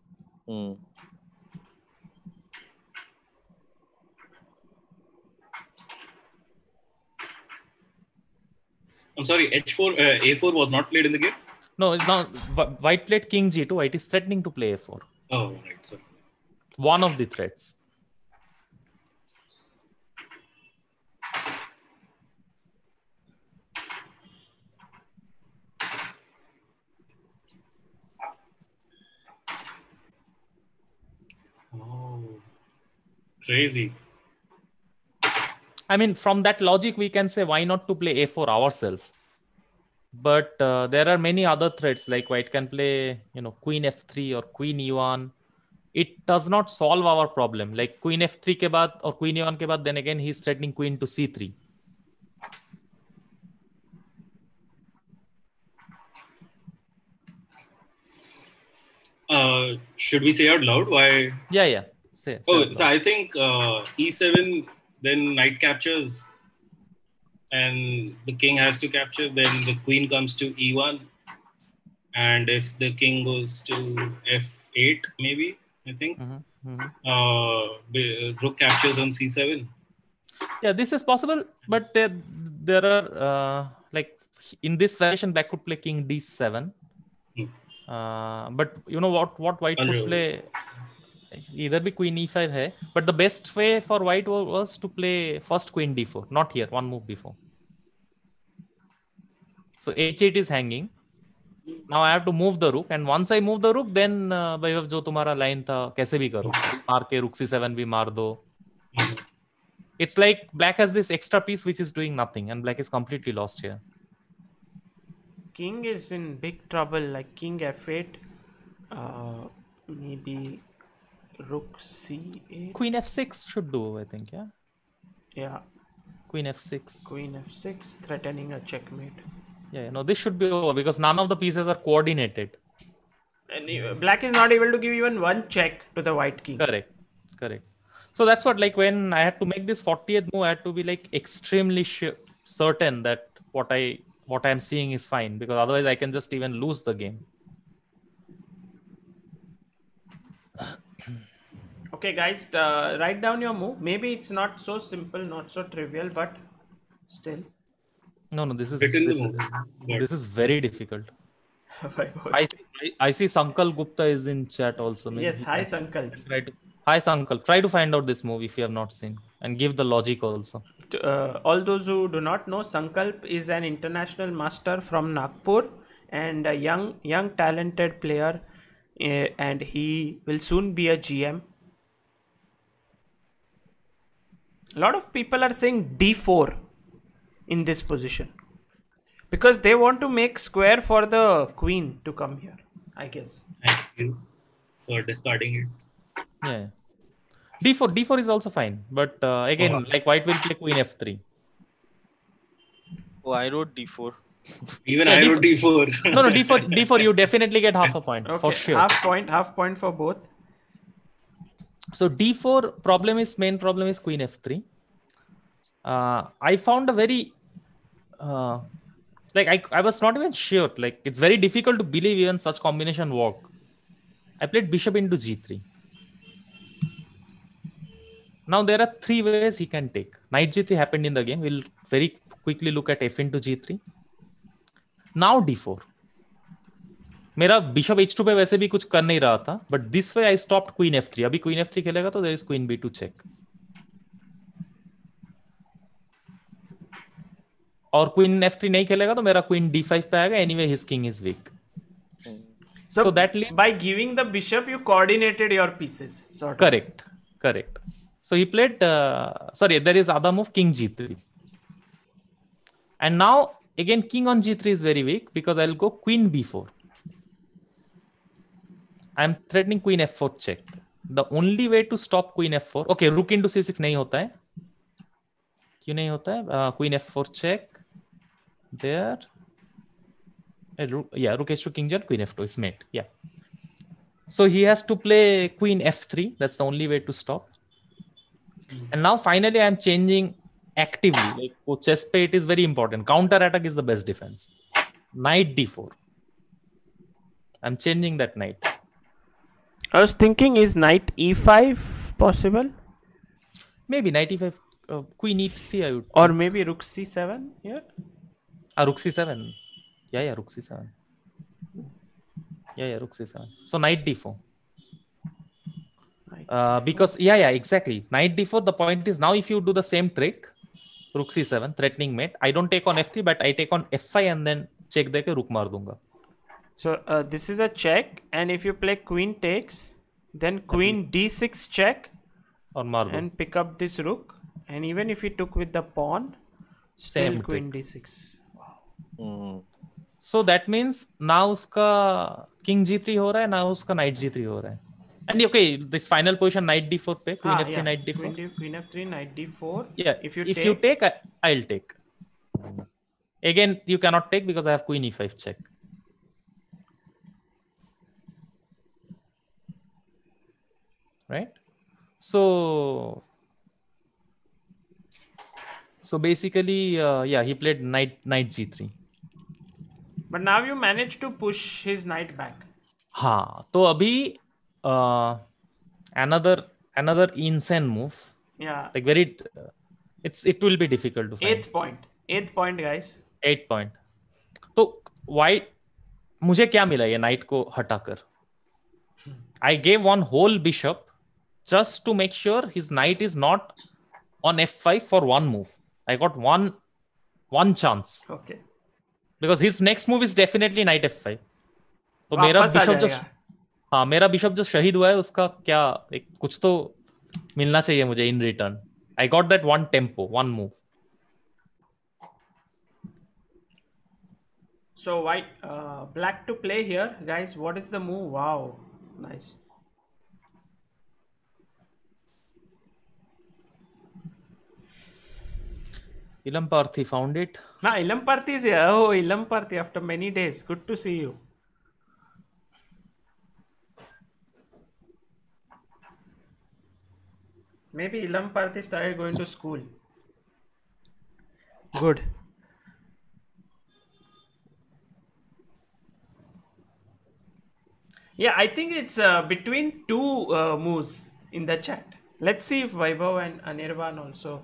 I'm sorry, A4 was not played in the game? No, it's not. White played king g2. White is threatening to play a4. Oh, right, sorry. One of the threats. Oh, crazy. I mean, from that logic, we can say, why not to play a4 ourselves? But there are many other threats, like white can play, queen f3 or queen e1. It does not solve our problem. Like queen f3 ke baad or queen e1 ke baad, then again he's threatening queen to c3. Should we say out loud why? Yeah. Say So I think e7, then knight captures, and the king has to capture. Then the queen comes to e1, and if the king goes to f8, maybe I think rook captures on c7. Yeah, this is possible, but there are like in this variation, black could play king d7. But you know what white could play, either be queen e5 hai, but the best way for white was to play first queen d4, not here, one move before. So h8 is hanging. Now I have to move the rook, and once I move the rook, then जो तुम्हारा line था कैसे भी करो, मार के rook c7 भी मार दो. It's like black has this extra piece which is doing nothing, and black is completely lost here. King is in big trouble, like king f8, maybe rook c8. Queen f6 should do, I think, yeah? Yeah. Queen f6. Queen f6, threatening a checkmate. Yeah, no, this should be over because none of the pieces are coordinated. And black is not able to give even one check to the white king. Correct. So that's what, like, when I had to make this 40th move, I had to be like extremely certain that what I'm seeing is fine, because otherwise I can just even lose the game. Okay, guys, write down your move. Maybe it's not so simple, not so trivial, but still. No, this is very difficult. I see Sankal Gupta is in chat also. Maybe yes, hi Sankal. Hi Sankal. Try to find out this move if you have not seen, and give the logic also. All those who do not know, Sankalp is an international master from Nagpur and a young talented player, and he will soon be a GM. A lot of people are saying d4 in this position because they want to make square for the queen to come here, I guess. Thank you for discarding it. Yeah. D4 is also fine, but again, like white will play queen f3. Oh, I wrote d4. Even I wrote d4. No, d4 you definitely get half a point, okay, for sure. Half point for both. So d4 main problem is queen f3. I found a very I was not even sure. Like, it's very difficult to believe even such combination work. I played bishop into g3. Now there are 3 ways he can take. Knight g3 happened in the game. We'll very quickly look at f into g3. Now d4. मेरा bishop h2 पे वैसे भी कुछ कर नहीं रहा था, but this way I stopped queen f3. अभी queen f3 खेलेगा तो there is queen b2 check. और queen f3 नहीं खेलेगा तो मेरा queen d5 पे आएगा. Anyway, his king is weak. So that by giving the bishop, you coordinated your pieces. Sort of. Correct. So he played. There is other move King G3, and now again King on G3 is very weak because I'll go Queen B4. I'm threatening Queen F4 check. The only way to stop Queen F4. Okay, Rook into C6 नहीं होता है. क्यों नहीं होता है? Queen F4 check. There. Rook H2 King J, Queen F2 is mate. Yeah. So he has to play Queen F3. That's the only way to stop. And now finally I'm changing actively. Like for chess play, it is very important. Counter attack is the best defense. Knight D4. I'm changing that knight. I was thinking, is knight E5 possible? Maybe knight E5, Queen E3 I would. Or maybe rook C7 here? Rook C7. Yeah, rook C7. Yeah, rook C7. So knight D4. Because exactly. Knight D4. The point is now if you do the same trick, rook C7, threatening mate. I don't take on F3, but I take on F5 and then check देके rook मार दूंगा. So this is a check, and if you play queen takes, then queen D6 check, and pick up this rook. And even if he took with the pawn, still Same queen trick. D6. So that means now उसका king G3 हो रहा है, now उसका knight G3 हो रहा है. And okay, this final position knight D4 पे, queen F3, knight D4. Queen F3, knight D4. Yeah, if you take, I'll take. Again, you cannot take because I have queen E5 check. Right? So basically, he played knight G3. But now you managed to push his knight back. हाँ, तो अभी another insane move. Yeah. Like very, it will be difficult to find. Eighth point, guys. 8 point. तो white, मुझे क्या मिला ये knight को हटाकर? I gave one whole bishop just to make sure his knight is not on F5 for one move. I got one chance. Okay. Because his next move is definitely knight F5. तो मेरा bishop जो शहीद हुआ है उसका क्या कुछ तो मिलना चाहिए मुझे in return. I got that one tempo, one move. So black to play here, guys. What is the move? Wow, nice. Ilam Parthi found it. Ilam Parthi is here. Oh, Ilam Parthi after many days. Good to see you. Maybe Ilam Parthi started going to school. Good. Yeah, I think it's between two moves in the chat. Let's see if Vaibhav and Anirban also.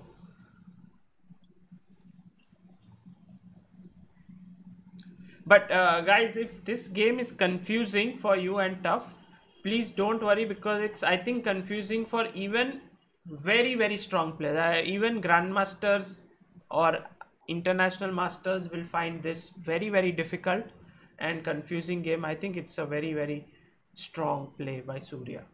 But guys, if this game is confusing for you and tough, please don't worry, because it's, I think, confusing for even very, very strong players. Even grandmasters or international masters will find this very, very difficult and confusing game. I think it's a very, very strong play by Surya.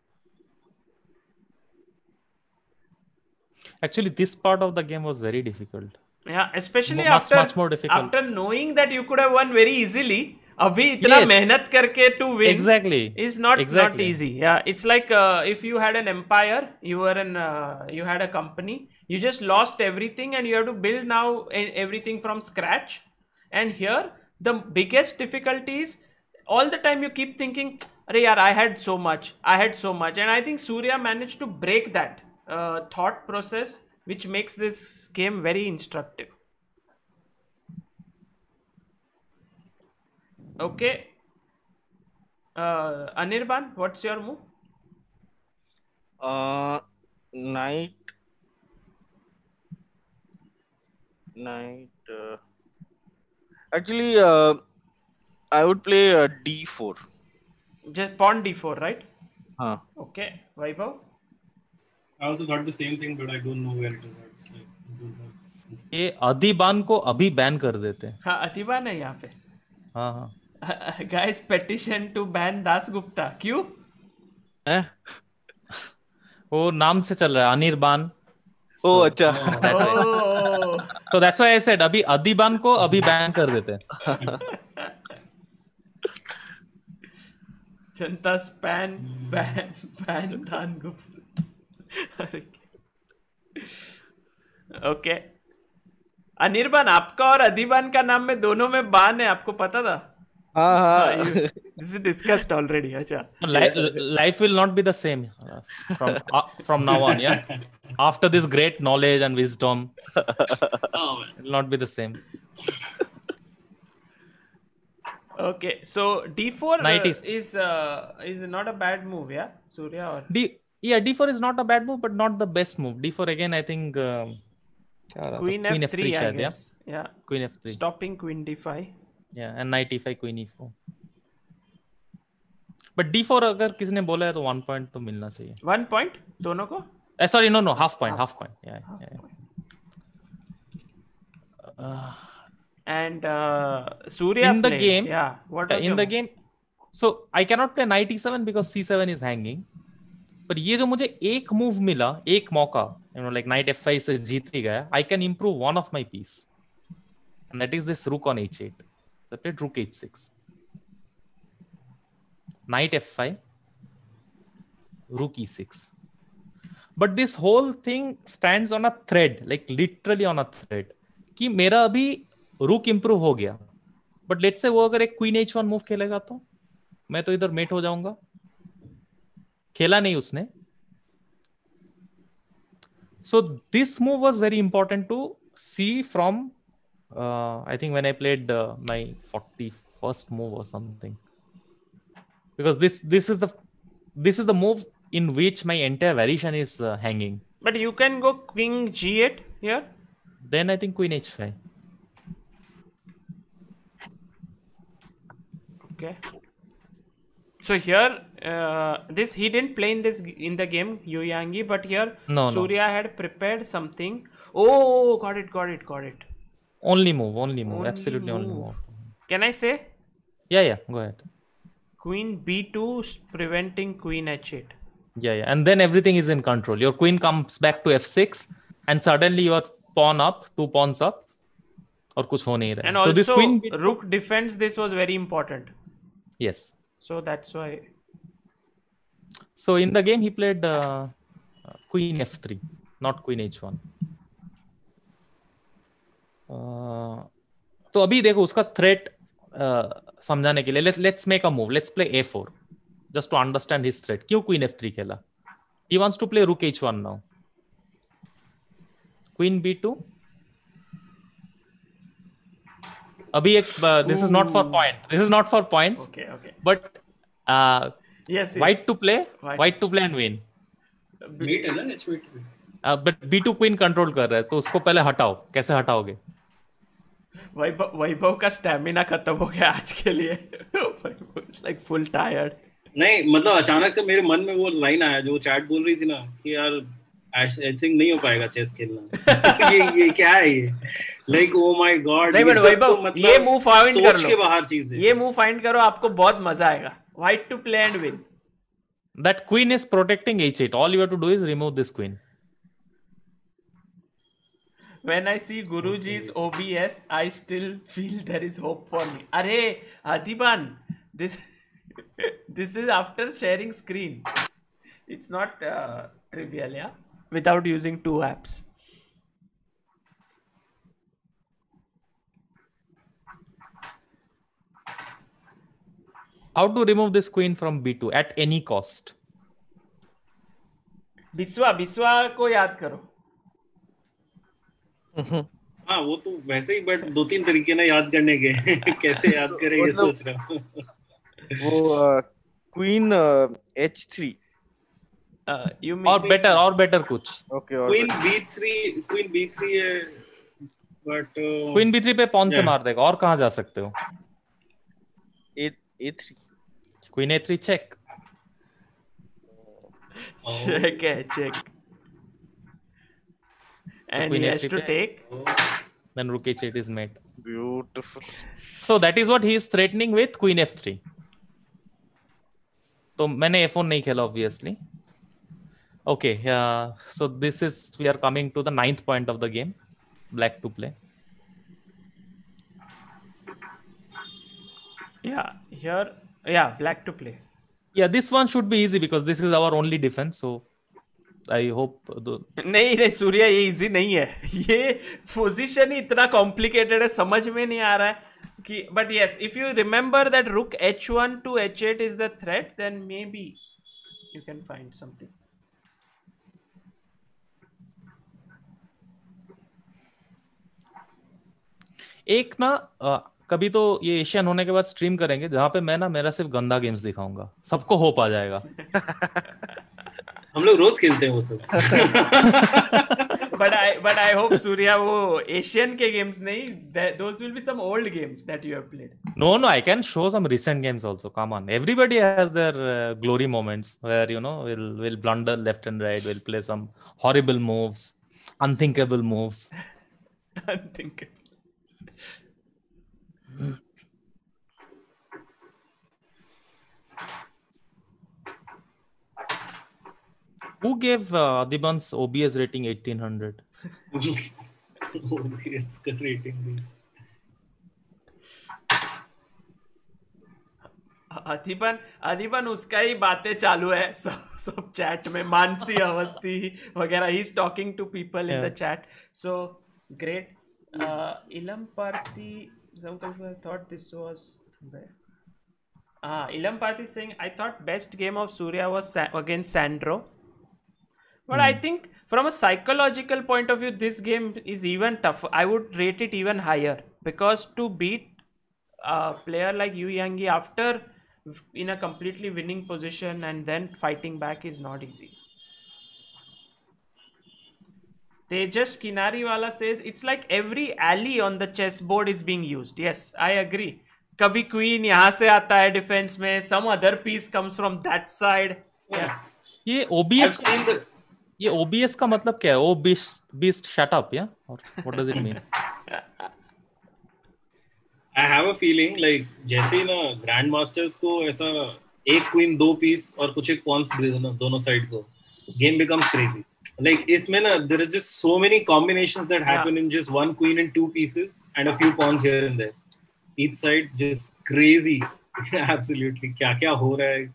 Actually, this part of the game was very difficult. Yeah, especially much more difficult. After knowing that you could have won very easily. Abhi itna mehnat karke to win is not easy. Yeah, it's like if you had an empire, you had a company, you just lost everything and you have to build now everything from scratch. And here the biggest difficulty is all the time you keep thinking, "Arey yaar, I had so much," and I think Surya managed to break that thought process, which makes this game very instructive. Okay. Anirban, what's your move? Knight. Actually, I would play D4. Just pawn D4, right? Okay. Vaibhav? I also thought the same thing, but I don't know where it is. It's like, I don't know. ये अधिबान को अभी ban कर देते हैं. हाँ, अधिबान है यहाँ पे. हाँ. Guys, petition to ban Das Gupta. क्यों? वो नाम से चल रहा है अनिर्बान. Oh, अच्छा. That way. Oh. So that's why I said अभी अधिबान को अभी बैन कर देते हैं. जनता स्पैन बैन दान गुप्त. ओके. अनिर्बान, आपका और अधिबान का नाम में दोनों में बान है, आपको पता था? हाँ. This is discussed already. अच्छा. Life will not be the same from now on. Yeah. After this great knowledge and wisdom, it will not be the same. Okay, so D4 90s. is not a bad move, yeah, Surya. Or D4 is not a bad move, but not the best move. D4 again, I think. Queen F3, I शायद, guess. Yeah. Queen F3. Stopping Queen D5. Yeah, and Knight E5, Queen E4. But D4 अगर किसी ने बोला है तो 1 point तो मिलना चाहिए. 1 point दोनों को? Sorry, no, half point. Yeah. And Surya in the played. game, yeah. What was in your the move? game, so I cannot play Knight E7 because C7 is hanging. पर ये जो मुझे एक मूव मिला, एक मौका, like Knight F5 से G3 गया, I can improve one of my piece, and that is this Rook on H8. I played Rook H6, Knight F5, Rook E6. But this whole thing stands on a thread, like literally on a thread. कि मेरा अभी Rook improve हो गया, but let's say वो अगर एक Queen H1 move खेलेगा तो मैं तो इधर मेट हो जाऊंगा. खेला नहीं उसने. So this move was very important to see from I think when I played my 41st move or something, because this is the move in which my entire variation is hanging. But you can go Queen G8 here. Then I think Queen H5. Okay. So here, this he didn't play in the game, Yu Yangi, but here Surya had prepared something. Oh, got it. Only move, absolutely only move. Can I say? Yeah, go ahead. Queen B2 preventing Queen H8. Yeah, and then everything is in control. Your queen comes back to F6, and suddenly your pawn up, 2 pawns up, और कुछ हो नहीं रहा. And also, so this queen Rook defense. This was very important. Yes. So that's why. So in the game he played Queen F3, not Queen H1. तो अभी देखो उसका threat समझाने के लिए let's make a move. Let's play A4 just to understand his threat. क्यों Queen F3 खेला? He wants to play Rook H1 now. Queen B2. अभी एक this is not for point. This is not for points. Okay. But yes. White to play and win. Mate है ना H8 पे. But B2 queen control कर रहा है तो उसको पहले हटाओ. कैसे हटाओगे? वैभव का स्टैमिना खत्म हो गया आज के लिए. It's like full tired. नहीं मतलब अचानक से मेरे मन में वो लाइन आया जो चैट बोल रही थी ना कि यार आई थिंक नहीं हो पाएगा चेस खेलना. ये क्या है ये? Like oh my god. नहीं बट वैभव मतलब ये मूव फाइंड कर लो. सोच के बाहर चीज है. ये मूव फाइंड करो, आपको बहुत मजा आएगा. White to play and win. That queen is protecting H8. All you have to do is remove this queen. When I see Guruji's OBS, I still feel there is hope for me. Arey, Adhiban, this is after sharing screen. It's not trivial, yeah? Without using 2 apps. How to remove this queen from B2 at any cost? Biswa को याद करो. हाँ वो तो वैसे ही but 2-3 तरीके ना याद करने के. कैसे याद करें ये सोच रहा हूँ. वो Queen H3. You mean or better कुछ. Okay. Queen B3 है but Queen B3 पे pawn से मार देगा. और कहाँ जा सकते हो? A3. Queen A3 check. Check. And Queen he has A3 to take. Then Rook H8 is made. Beautiful. So that is what he is threatening with Queen F3. तो मैंने F1 नहीं खेला obviously. Okay, so we are coming to the 9th point of the game. Black to play. Black to play. Yeah, this one should be easy because this is our only defense. So I hope नहीं सूर्या, ये easy नहीं है. ये position ही इतना complicated है, समझ में नहीं आ रहा है कि. But yes, if you remember that rook h1 to h8 is the threat, then maybe you can find something. एक ना कभी तो ये एशियन होने के बाद स्ट्रीम करेंगे जहां पे मैं ना मेरा सिर्फ गंदा गेम्स दिखाऊंगा, सबको होप आ जाएगा. हम लोग रोज खेलते हैं वो सब. but I hope Surya वो एशियन के गेम्स नहीं, those will be some old games that you have played. No, I can show some recent games also. Come on, everybody has their glory moments where we'll blunder left and right, we'll play some horrible moves, unthinkable moves. Unthinkable. Who gave Adiban's OBS rating 1800? OBS का rating भी. अधिबन उसका ही बातें चालू है सब chat में. मानसी अवस्थी वगैरह, he is talking to people in the chat. So great. Ilam Parthi, I thought this was Ilam Pathi saying, I thought best game of Surya was against Sandro. But I think from a psychological point of view, this game is even tougher. I would rate it even higher, because to beat a player like Yu Yangi after in a completely winning position and then fighting back is not easy. Tejas Kinariwala says it's like every alley on the chessboard is being used. Yes, I agree. कभी queen यहाँ से आता है defence में, some other piece comes from that side. Yeah. ये OBS का मतलब क्या है? Oh beast shut up, yeah? Or what does it mean? I have a feeling like जैसे ना ग्रैंड मास्टर्स को ऐसा एक क्वीन दो पीस और कुछ एक पॉन्स दोनों साइड को, गेम becomes crazy. Like इसमें ना there are just so many combinations that happen in just one queen and two pieces and a few pawns here and there. Each side just crazy. Absolutely. क्या हो रहा है?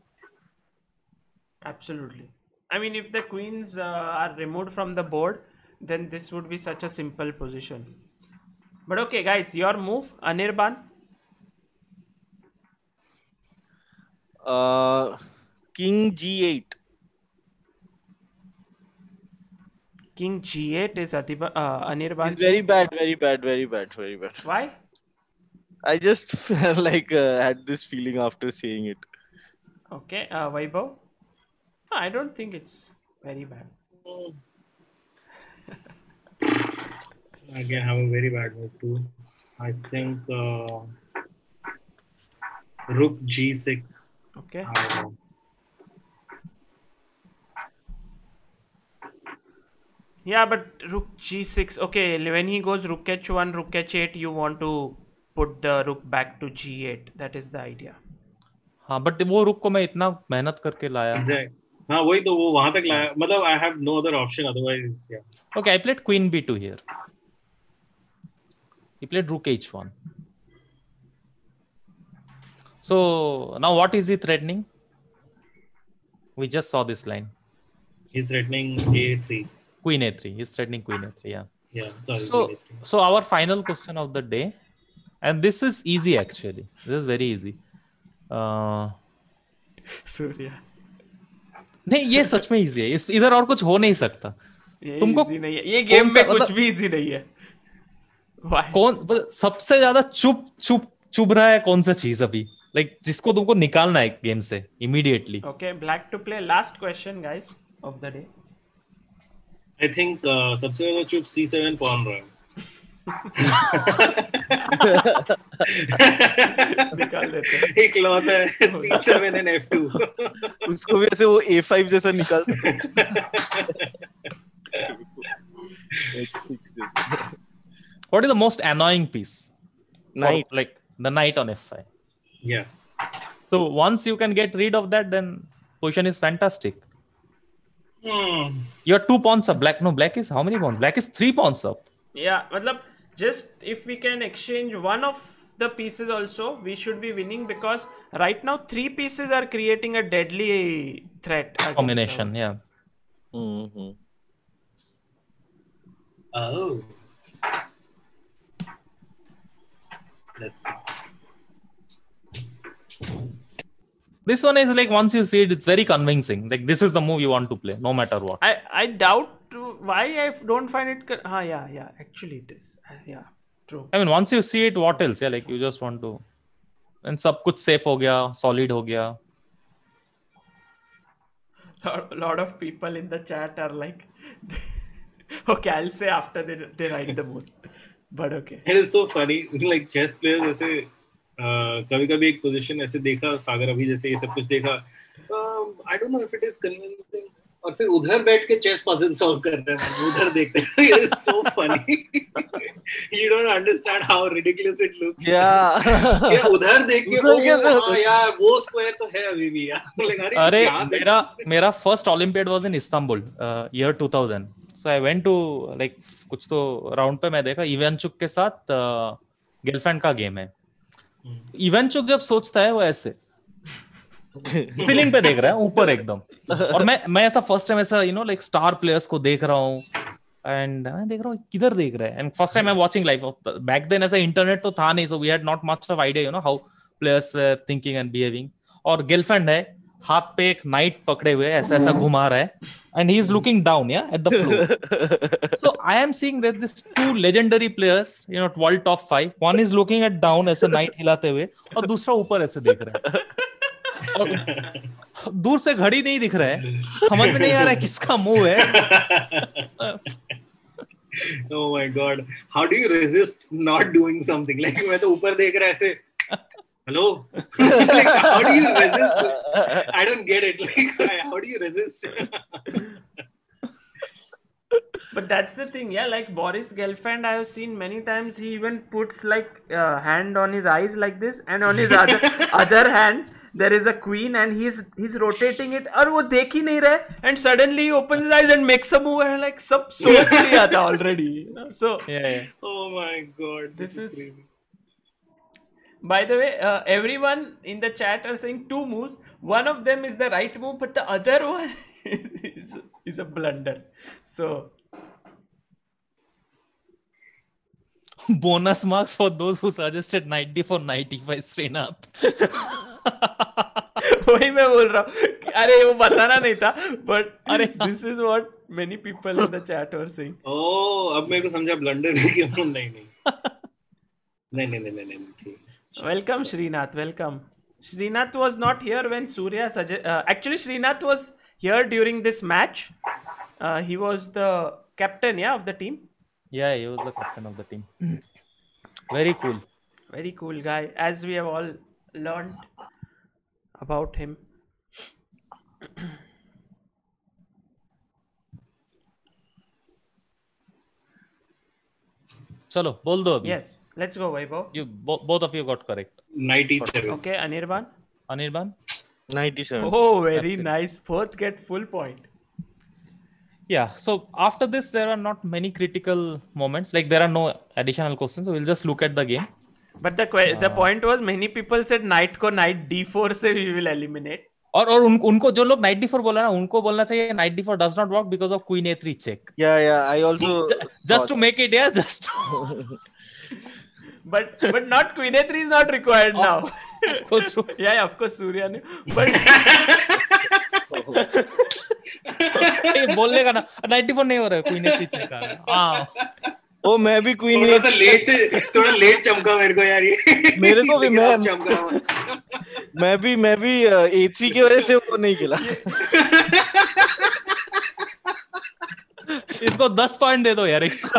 Absolutely. I mean, if the queens are removed from the board, then this would be such a simple position. But okay, guys, your move, Anirban. King G8. King G8 is Anirban. It's very bad, very bad, very bad, very bad. Why? I just felt like had this feeling after saying it. Okay, Vaibhav? I don't think it's very bad. Again, have a very bad move too. I think Rook G6. Okay. Yeah, but Rook G6. Okay, when he goes Rook H1, Rook H8, you want to put the Rook back to G8. That is the idea. हाँ, but वो रुक को मैं इतना मेहनत करके लाया. Exactly. हाँ, वही तो वो वहाँ तक लाया. मतलब I have no other option otherwise. Yeah. Okay, I played Queen B2 here. He played Rook H1. So now what is he threatening? We just saw this line. He's threatening A3. Queen A3. He's threatening Queen A3. Yeah. Yeah. Sorry. So our final question of the day, and this is easy actually. This is very easy. Surya नहीं, ये सच में easy है. इधर और कुछ हो नहीं सकता. तुमको इजी नहीं है ये गेम में, कुछ भी इजी नहीं है. कौन सबसे ज्यादा चुभ रहा है? कौन सा चीज अभी जिसको तुमको निकालना है गेम से immediately? Okay, black to play. Last question guys of the day. I think सबसे ज्यादा चुप C7 पॉन रहा है. निकाल देते हैं. एक लॉट है C7 and F2. उसको भी ऐसे वो A5 जैसा निकाल. What is the most annoying piece? Knight. Like the knight on F5. Yeah. So once you can get rid of that, then position is fantastic. You're 2 pawns up. Black, no, black is how many pawns? Black is 3 pawns up. Yeah, matlab, just if we can exchange one of the pieces also, we should be winning, because right now 3 pieces are creating a deadly threat. Combination, yeah. Mm-hmm. Oh. Let's see. This one is like, once you see it, it's very convincing. Like, this is the move you want to play, no matter what. I doubt why I don't find it. Yeah, actually it is. Yeah, true. I mean, once you see it, what else? Yeah, like you just want to. And सब कुछ safe हो गया, solid हो गया. A lot of people in the chat are like, okay, I'll say after they write the most. But okay. It is so funny. Like chess players ऐसे कभी-कभी एक position ऐसे देखा, सागर अभी जैसे ये सब कुछ देखा. I don't know if it is convincing. और फिर उधर बैठ के चेस पजल सॉल्व कर रहे हैं, उधर देखते हैं. It is so funny. You don't understand how ridiculous it looks. Yeah. क्या उधर देख के हाँ यार वो स्क्वायर तो है अभी भी यार. अरे मेरा first Olympiad was in Istanbul, year 2000. So I went to like कुछ तो राउंड पे मैं देखा इवेंचुक के साथ गर्लफ्रेंड का गेम है. इवेंचुक जब सोचता है वो ऐसे सीलिंग पे देख रहा है ऊपर एकदम, और मैं ऐसा फर्स्ट टाइम ऐसा लाइक स्टार प्लेयर्स को देख रहा हूँ, एंड मैं देख रहा हूँ किधर देख रहा है. And first time I am watching live. Back then ऐसा इंटरनेट तो था नहीं, so we had not much of idea how players thinking and behaving. और गर्लफ्रेंड है, हाथ पे एक नाइट पकड़े हुए ऐसा ऐसा घुमा रहा है, and he is looking down at the floor. So I am seeing that this 2 legendary players, world top 5, one is looking at down ऐसे नाइट हिलाते हुए, और दूसरा ऊपर ऐसे देख रहा है. और दूर से घड़ी नहीं दिख रहा है, समझ में नहीं आ रहा है किसका मुंह है. Oh my god, how do you resist not doing something? Like मैं तो ऊपर देख रहा ऐसे hello. Like how do you resist? I don't get it. Like how do you resist? But that's the thing, yeah. Like Boris Gelfand, I have seen many times. He even puts like hand on his eyes like this, and on his other hand there is a queen, and he's rotating it. और वो देख ही नहीं रहा है, and suddenly he opens his eyes and makes a move, and like सब सोच लिया था already. So yeah. Oh my god, this is crazy. By the way, everyone in the chat are saying 2 moves. One of them is the right move, but the other one is a blunder. So bonus marks for those who suggested 90 for 95 Srinath. वही मैं बोल रहा हूँ, अरे वो बताना नहीं था, but अरे this is what many people in the chat were saying. Oh, अब मेरे को समझा ब्लंडर भी क्यों. नहीं. Welcome Srinath, welcome. Srinath was not here when Surya actually Srinath was here during this match. He was the captain, of the team. Yeah, he was the captain of the team. Very cool. Very cool guy, as we have all learned about him. चलो बोल दो अभी. Yes, let's go Vaibhav. You both of you got correct. 97. Okay, Anirban. 97. Oh, very nice. Both get full point. Yeah, so after this there are not many critical moments, like there are no additional questions, so we'll just look at the game. But the point was, many people said knight को knight d4 से we will eliminate. और उनको जो लोग knight d4 बोला ना, उनको बोलना चाहिए knight d4 does not work because of queen a3 check. Yeah, I also just to make it, just to... but not queen a3 is not required now. Of course. Yeah, of course Surya ने. But बोलने का ना 94 नहीं हो रहा है, queen a3 check आ रहा है. हाँ. ओ मैं भी क्वीन थोड़ा लेट चमका मेरे को यार ये. मेरे को भी मैं भी A3 की वजह से वो नहीं खेला. इसको 10 पॉइंट दे दो यार एक्स्ट्रा.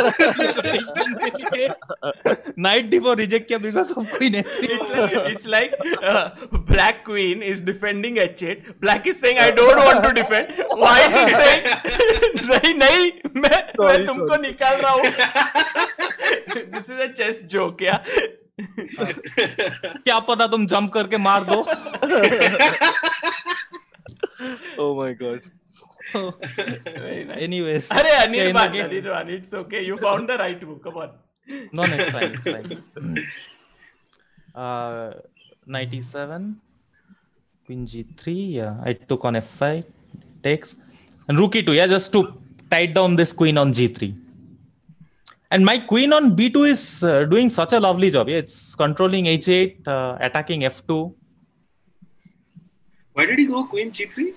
नाइट d4 रिजेक्ट किया because of queen a3. It's like black queen is defending h8. Black is saying I don't want to defend. White is saying नहीं मैं तुमको निकाल रहा हूँ. This is a chess joke, yeah. क्या पता तुम जंप करके मार दो. Oh my god. Very nice. Anyways, Arey, yeah, in the Anirban, game- Anirban, it's okay. You found the right move. Come on. No, it's fine. It's fine. 97. Queen G3. Yeah, I took on F5. Takes. And Rook E2. Yeah, just to tie down this queen on G3. And my queen on B2 is doing such a lovely job. Yeah, it's controlling H8, attacking F2. Why did he go Queen G3?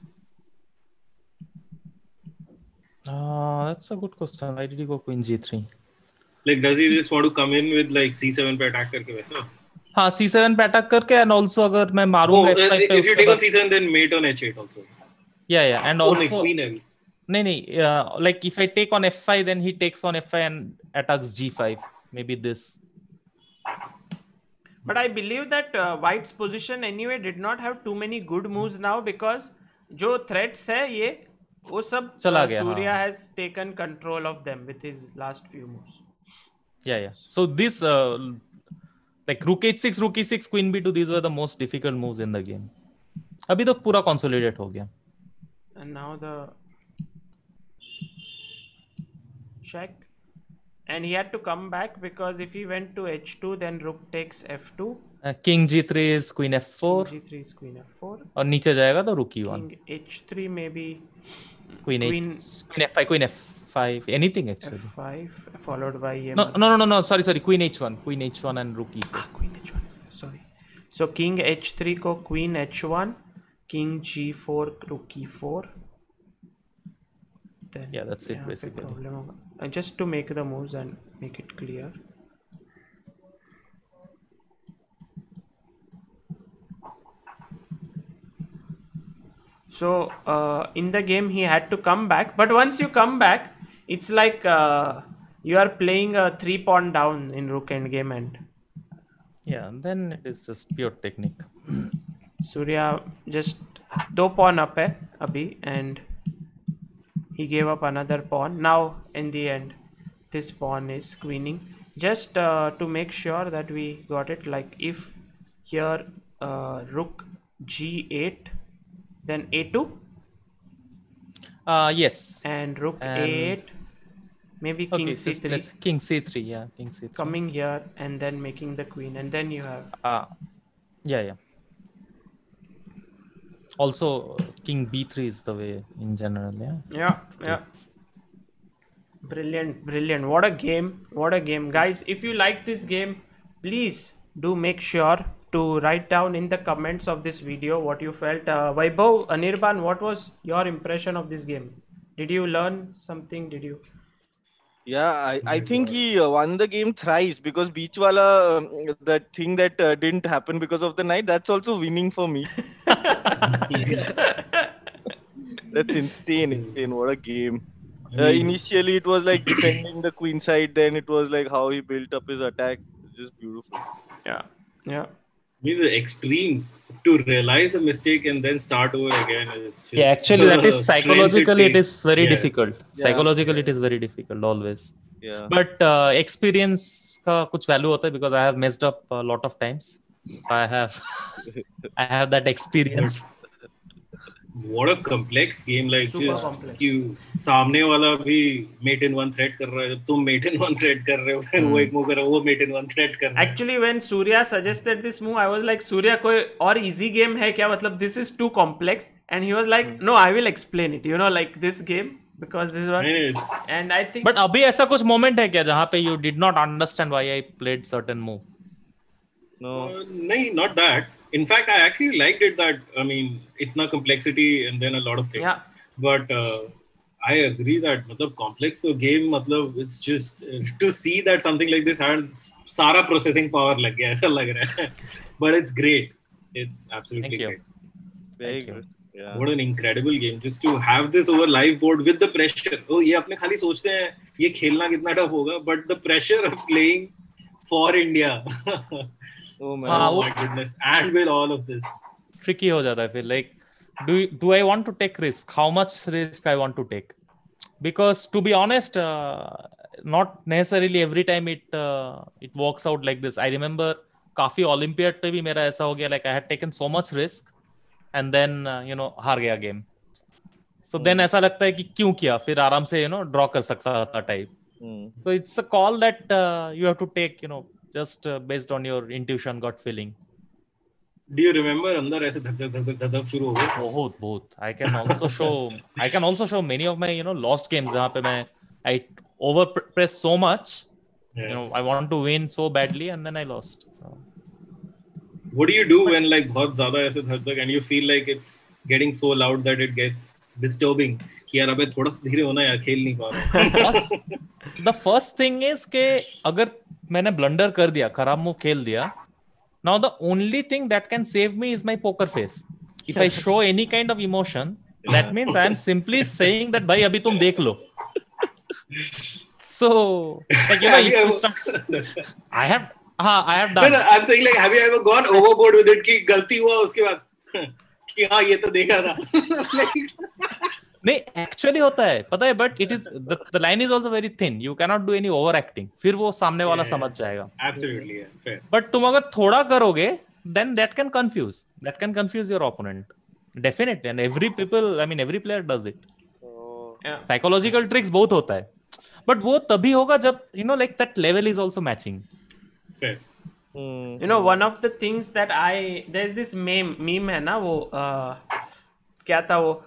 That's a good question. Why did he go Queen G3? Like, does he just want to come in with like C7 पे attack करके वैसा? हाँ C7 पे attack करके and also अगर मैं मारूंगा F5 पे if you उसके take on बाद C7, then mate on H8 also. yeah and Oh, नहीं, also Queen है. नहीं like if I take on F5 then he takes on F5 and attacks G5 maybe this. But I believe that White's position anyway did not have too many good moves now because जो threats है ये वो सब चला गया, Surya हाँ. has taken control of them with his last few moves. Yeah. So this like Rook H6, Rook E6, Queen B2, these were the most difficult moves in the game. अभी तो पूरा consolidate हो गया. And now the check. And he had to come back because if he went to H2, then Rook takes F2. King G3 is Queen F4 G3 is Queen F4. और नीचे जाएगा तो Rook E1. King H3 maybe Queen F5, Queen F5, anything actually. F5 followed by No. Sorry. Queen H1 and Rook E4. Queen H1 is there. Sorry. So King H3 ko Queen H1, King G4, Rook E4. Then Yeah, that's it यहाँ पे basically. problem होगा. Just to make the moves and make it clear. So in the game he had to come back, but once you come back, it's like you are playing a 3-pawn down in Rook endgame, and Yeah, then it is just pure technique. Surya just 2 pawn up hai abhi, and he gave up another pawn. Now in the end, this pawn is queening. Just to make sure that we got it, like if here Rook G8, then A2, Yes. and Rook And- A8, maybe King Okay, so C3, let's King C3. Yeah, King C3. coming here and then making the queen, and then you have Yeah. Also, King B3 is the way in general. Yeah. Yeah. Brilliant. What a game. Guys, if you like this game, please do make sure to write down in the comments of this video what you felt. Vaibhav, Anirban, what was your impression of this game? Did you learn something? Did you? Yeah, I think he won the game thrice because Beachwala, that thing that didn't happen because of the knight, that's also winning for me. That's insane. What a game. Initially, it was like defending the queen side, then it was like how he built up his attack. Just beautiful. Yeah. The extremes to realize a mistake and then start over again is just Yeah, actually, that is strength psychologically it takes. is very Yeah. difficult. Yeah. Psychologically, it is very difficult always. Yeah. But experience का कुछ value होता है because I have messed up a lot of times. So I have that experience. What a complex game, like Super just complex. कि सामने वाला भी mate in one threat कर रहा है, तुम mate in one threat कर रहे हो, फिर वो एक move कर रहा है, वो mate in one threat कर रहा है. Actually, when Surya suggested this move, I was like, Surya, कोई और easy game है क्या? मतलब this is too complex, and he was like, no, I will explain it. You know, like this game because this one, It's- and I think. But अभी ऐसा कुछ moment है क्या जहाँ पे you did not understand why I played certain move? No. नहीं, not that. In fact, I actually liked it that, I mean, itna complexity and then a lot of things. Yeah. But I agree that मतलब complex तो game मतलब it's just to see that something like this had सारा processing power लग गया ऐसा लग रहा है. But it's great. It's absolutely Thank you. great. Very Thank you. good. Yeah. What an incredible game. Just to have this over live board with the pressure. Oh, ये अपने खाली सोचते हैं ये खेलना कितना tough होगा, but the pressure of playing for India. Oh man. हाँ, Oh my goodness. And with all of this. Tricky हो जाता है फिर like do I want to take risk? How much risk I want to take? Because to be honest, not necessarily every time it works out like this. I remember काफी Olympiad पे भी मेरा ऐसा हो गया, like I had taken so much risk and then हार गया game. So then ऐसा लगता है कि क्यों किया, फिर आराम से ड्रॉ कर सकता था type. So it's a call that you have to take, just based on your intuition, gut feeling. Do you remember अंदर ऐसे धक धक धक धक धक शुरू हो गए? बहुत. I can also show many of my lost games जहाँ पे I overpress so much. I want to win so badly and then I lost. So. What do you do when like बहुत ज़्यादा ऐसे धक धक and you feel like it's getting so loud that it gets disturbing? कि यार अबे थोड़ा सा धीरे होना यार, खेल नहीं पा रहा. The first thing is कि अगर मैंने ब्लंडर कर दिया, खराब मूव खेल दिया, now the only thing that can save me is my poker face. If I show any kind of emotion, that means I am simply saying that भाई अभी तुम देख लो. So like if you start, I have done. No, I'm saying like have you ever gone overboard with it कि गलती हुआ उसके बाद कि हाँ ये तो देखा था. नहीं एक्चुअली होता है, पता है, but it is the line is also very thin. You can not do any over acting, फिर वो सामने वाला समझ जाएगा. Absolutely, yeah, fair. बट तुम अगर थोड़ा करोगे then that can confuse your opponent definitely, and every player does it. Psychological tricks बहुत होता है, but वो तभी होगा जब like that level is also matching. Fair. One of the things that there's this meme है ना, वो क्या था वो,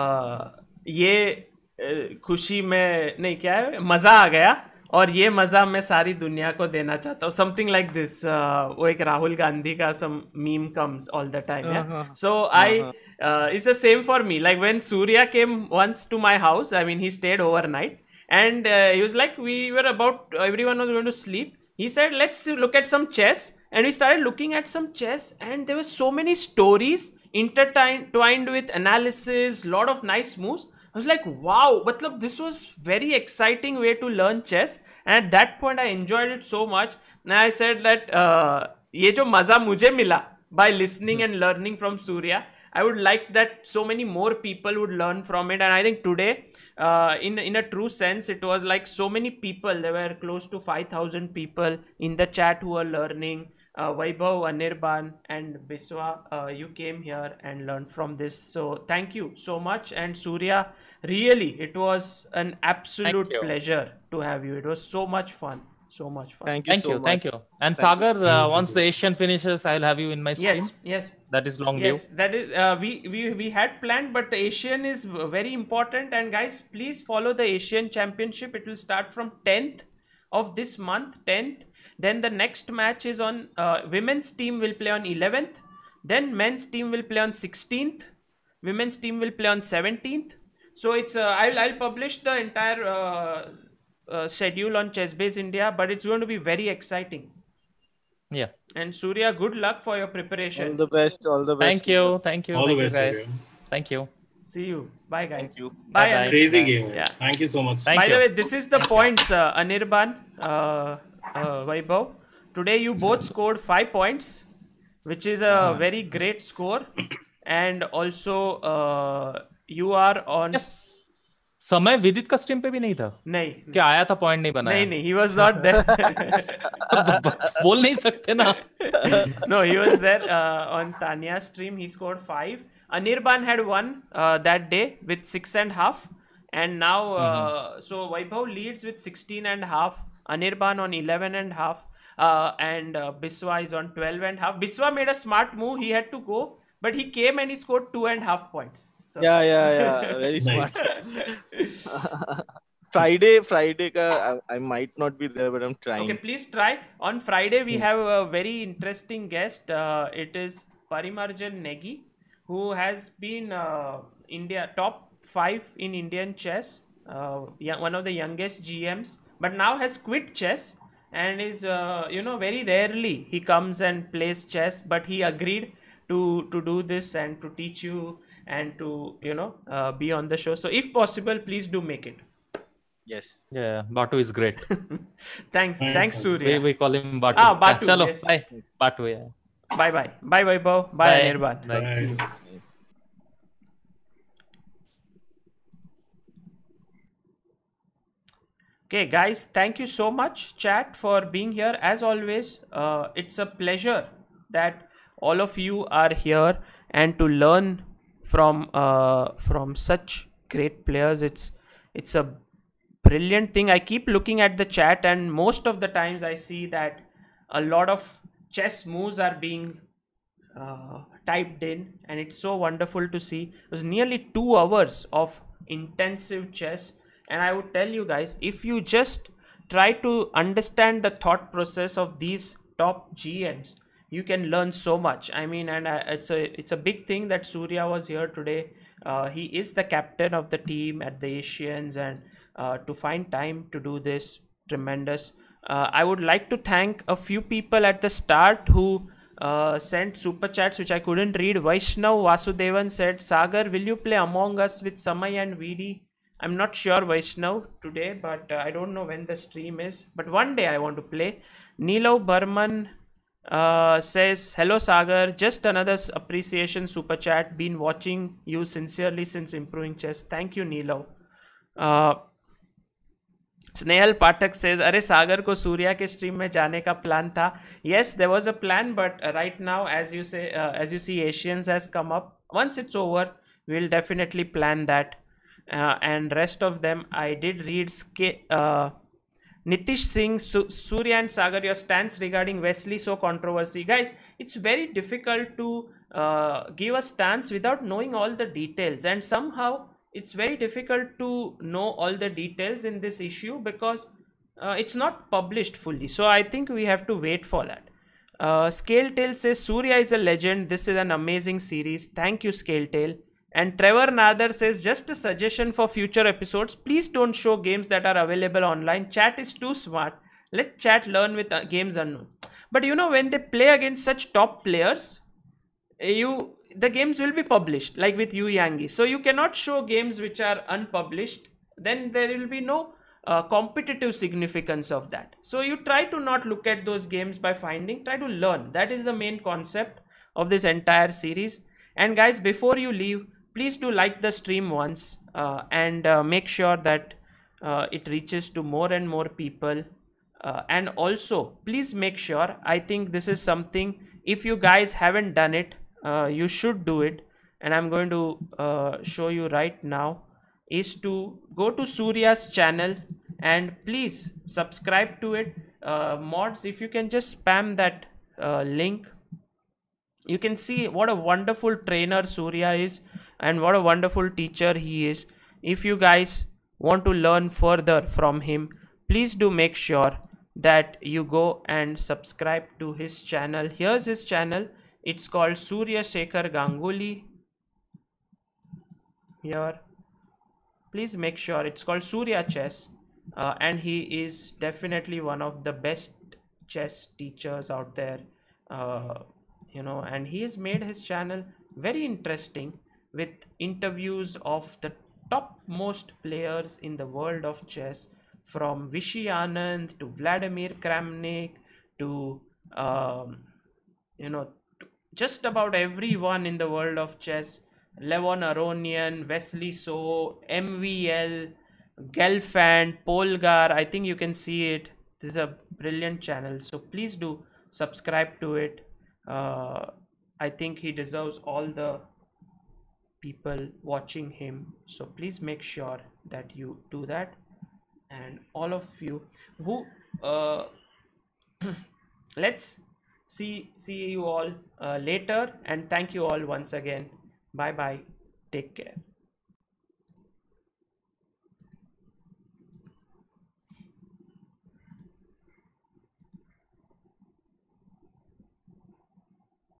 ये खुशी में नहीं, क्या है, मजा आ गया और ये मजा मैं सारी दुनिया को देना चाहता हूँ, समथिंग लाइक दिस. वो एक राहुल गांधी का some meme comes all the time, yeah. So it's the same for me. Like when Surya came once to my house, I mean he stayed overnight, and he was like, everyone was going to sleep. He said, let's look at some chess, and we started looking at some chess, and there were so many stories intertwined with analysis, lot of nice moves. I was like, wow, matlab, this was very exciting way to learn chess, and at that point I enjoyed it so much. And I said that ये जो मजा मुझे मिला by listening and learning from Surya, I would like that so many more people would learn from it. And I think today, in a true sense, it was like so many people. There were close to 5,000 people in the chat who were learning. Vaibhav, Anirban, and Biswa, you came here and learned from this. So thank you so much. And Surya, really, it was an absolute pleasure to have you. It was so much fun. So much fun. Thank you so much. Thank you. And Sagar, once the Asian finishes, I'll have you in my stream. Yes. That is long Yes, due. that is. We had planned, but the Asian is very important. And guys, please follow the Asian Championship. It will start from 10th of this month. 10th. Then the next match is on women's team will play on 11th. Then men's team will play on 16th. Women's team will play on 17th. So it's I'll publish the entire schedule on ChessBase India, but it's going to be very exciting. Yeah. And Surya, good luck for your preparation. All the best. All the best. Thank you. Thank you. All the Thank you, best, guys. Surya. Thank you. See you. Bye, guys. Thank you. Bye. Bye-bye. Crazy game. Yeah. Thank you so much. Thank By you. the way, this is the points, Anirban, Vaibhav. Today you both scored 5 points, which is a very great score. And also, you are on. Yes. समय विदित का stream पे भी नहीं था नहीं, क्या आया था, पॉइंट नहीं बनाया. नहीं, he was not there. बोल नहीं सकते ना. No, he was there on Tanya's stream. He scored 5. Anirban had won that day with 6.5, and now so Vaibhav leads with 16.5. Anirban on 11.5, and Biswa is on 12.5. Biswa made a smart move. He had to go, but he came and he scored 2.5 points. So. Yeah. Very smart. Friday ka, I might not be there, but I'm trying. Okay, please try. On Friday, we have a very interesting guest. It is Parimarjan Negi, who has been India top 5 in Indian chess, one of the youngest GMs, but now has quit chess and is, very rarely he comes and plays chess, but he agreed to do this and to teach you and to, be on the show. So if possible, please do make it. Yes. Yeah, Batu is great. Thanks Surya. We call him Batu. Batu, चलो, yes. bye. Batu, yeah. Bye Vaibhav. Bye Anirban. Bye. See you. Okay, guys, thank you so much, chat, for being here. As always, it's a pleasure that all of you are here and to learn from such great players. It's a brilliant thing. I keep looking at the chat, and most of the times I see that a lot of chess moves are being typed in, and it's so wonderful to see. It was nearly 2 hours of intensive chess, and I would tell you guys, if you just try to understand the thought process of these top GMs, you can learn so much. I mean, and it's a big thing that Surya was here today. He is the captain of the team at the Asians, and to find time to do this, tremendous. I would like to thank a few people at the start who sent super chats which I couldn't read. Vaishnav Vasudevan said, Sagar, will you play Among Us with Samay and VD? I'm not sure, Vaishnav, today, but I don't know when the stream is. But one day I want to play. Neelo Burman says, hello Sagar, just another appreciation super chat. Been watching you sincerely since Improving Chess. Thank you, Neelo. Snehal Pathak says, अरे सागर को सूर्या के stream में जाने का plan था. Yes, there was a plan, but right now, as you see, Asians has come up. Once it's over, we'll definitely plan that. And rest of them, I did read. Nitish Singh, Surya and Sagar, your stance regarding Wesley so controversy. Guys, it's very difficult to give a stance without knowing all the details, and somehow it's very difficult to know all the details in this issue because it's not published fully. So I think we have to wait for that. Scaletail says, Surya is a legend. This is an amazing series. Thank you, Scaletail. And Trevor Nather says, just a suggestion for future episodes. Please don't show games that are available online. Chat is too smart. Let chat learn with games unknown. But you know, when they play against such top players, the games will be published, like with Yu Yangi. So you cannot show games which are unpublished. Then there will be no competitive significance of that. So you try to not look at those games by finding, try to learn. That is the main concept of this entire series. And guys, before you leave, please do like the stream once and make sure that it reaches to more and more people. And also, please make sure, I think this is something, if you guys haven't done it, you should do it. And I'm going to show you right now, is to go to Surya's channel and please subscribe to it. Mods, if you can just spam that link, you can see what a wonderful trainer Surya is and what a wonderful teacher he is. If you guys want to learn further from him, please do make sure that you go and subscribe to his channel. Here's his channel. It's called Surya Shekhar Ganguly. Here, please make sure it's called Surya Chess, and he is definitely one of the best chess teachers out there. You know, and he has made his channel very interesting with interviews of the topmost players in the world of chess, from Vishy Anand to Vladimir Kramnik to you know, just about everyone in the world of chess. Levon Aronian, Wesley So, MVL, Gelfand, Polgar. I think you can see it. This is a brilliant channel, so please do subscribe to it. I think he deserves all the people watching him, so please make sure that you do that. And all of you who let's see you all later, and thank you all once again. Bye bye, take care.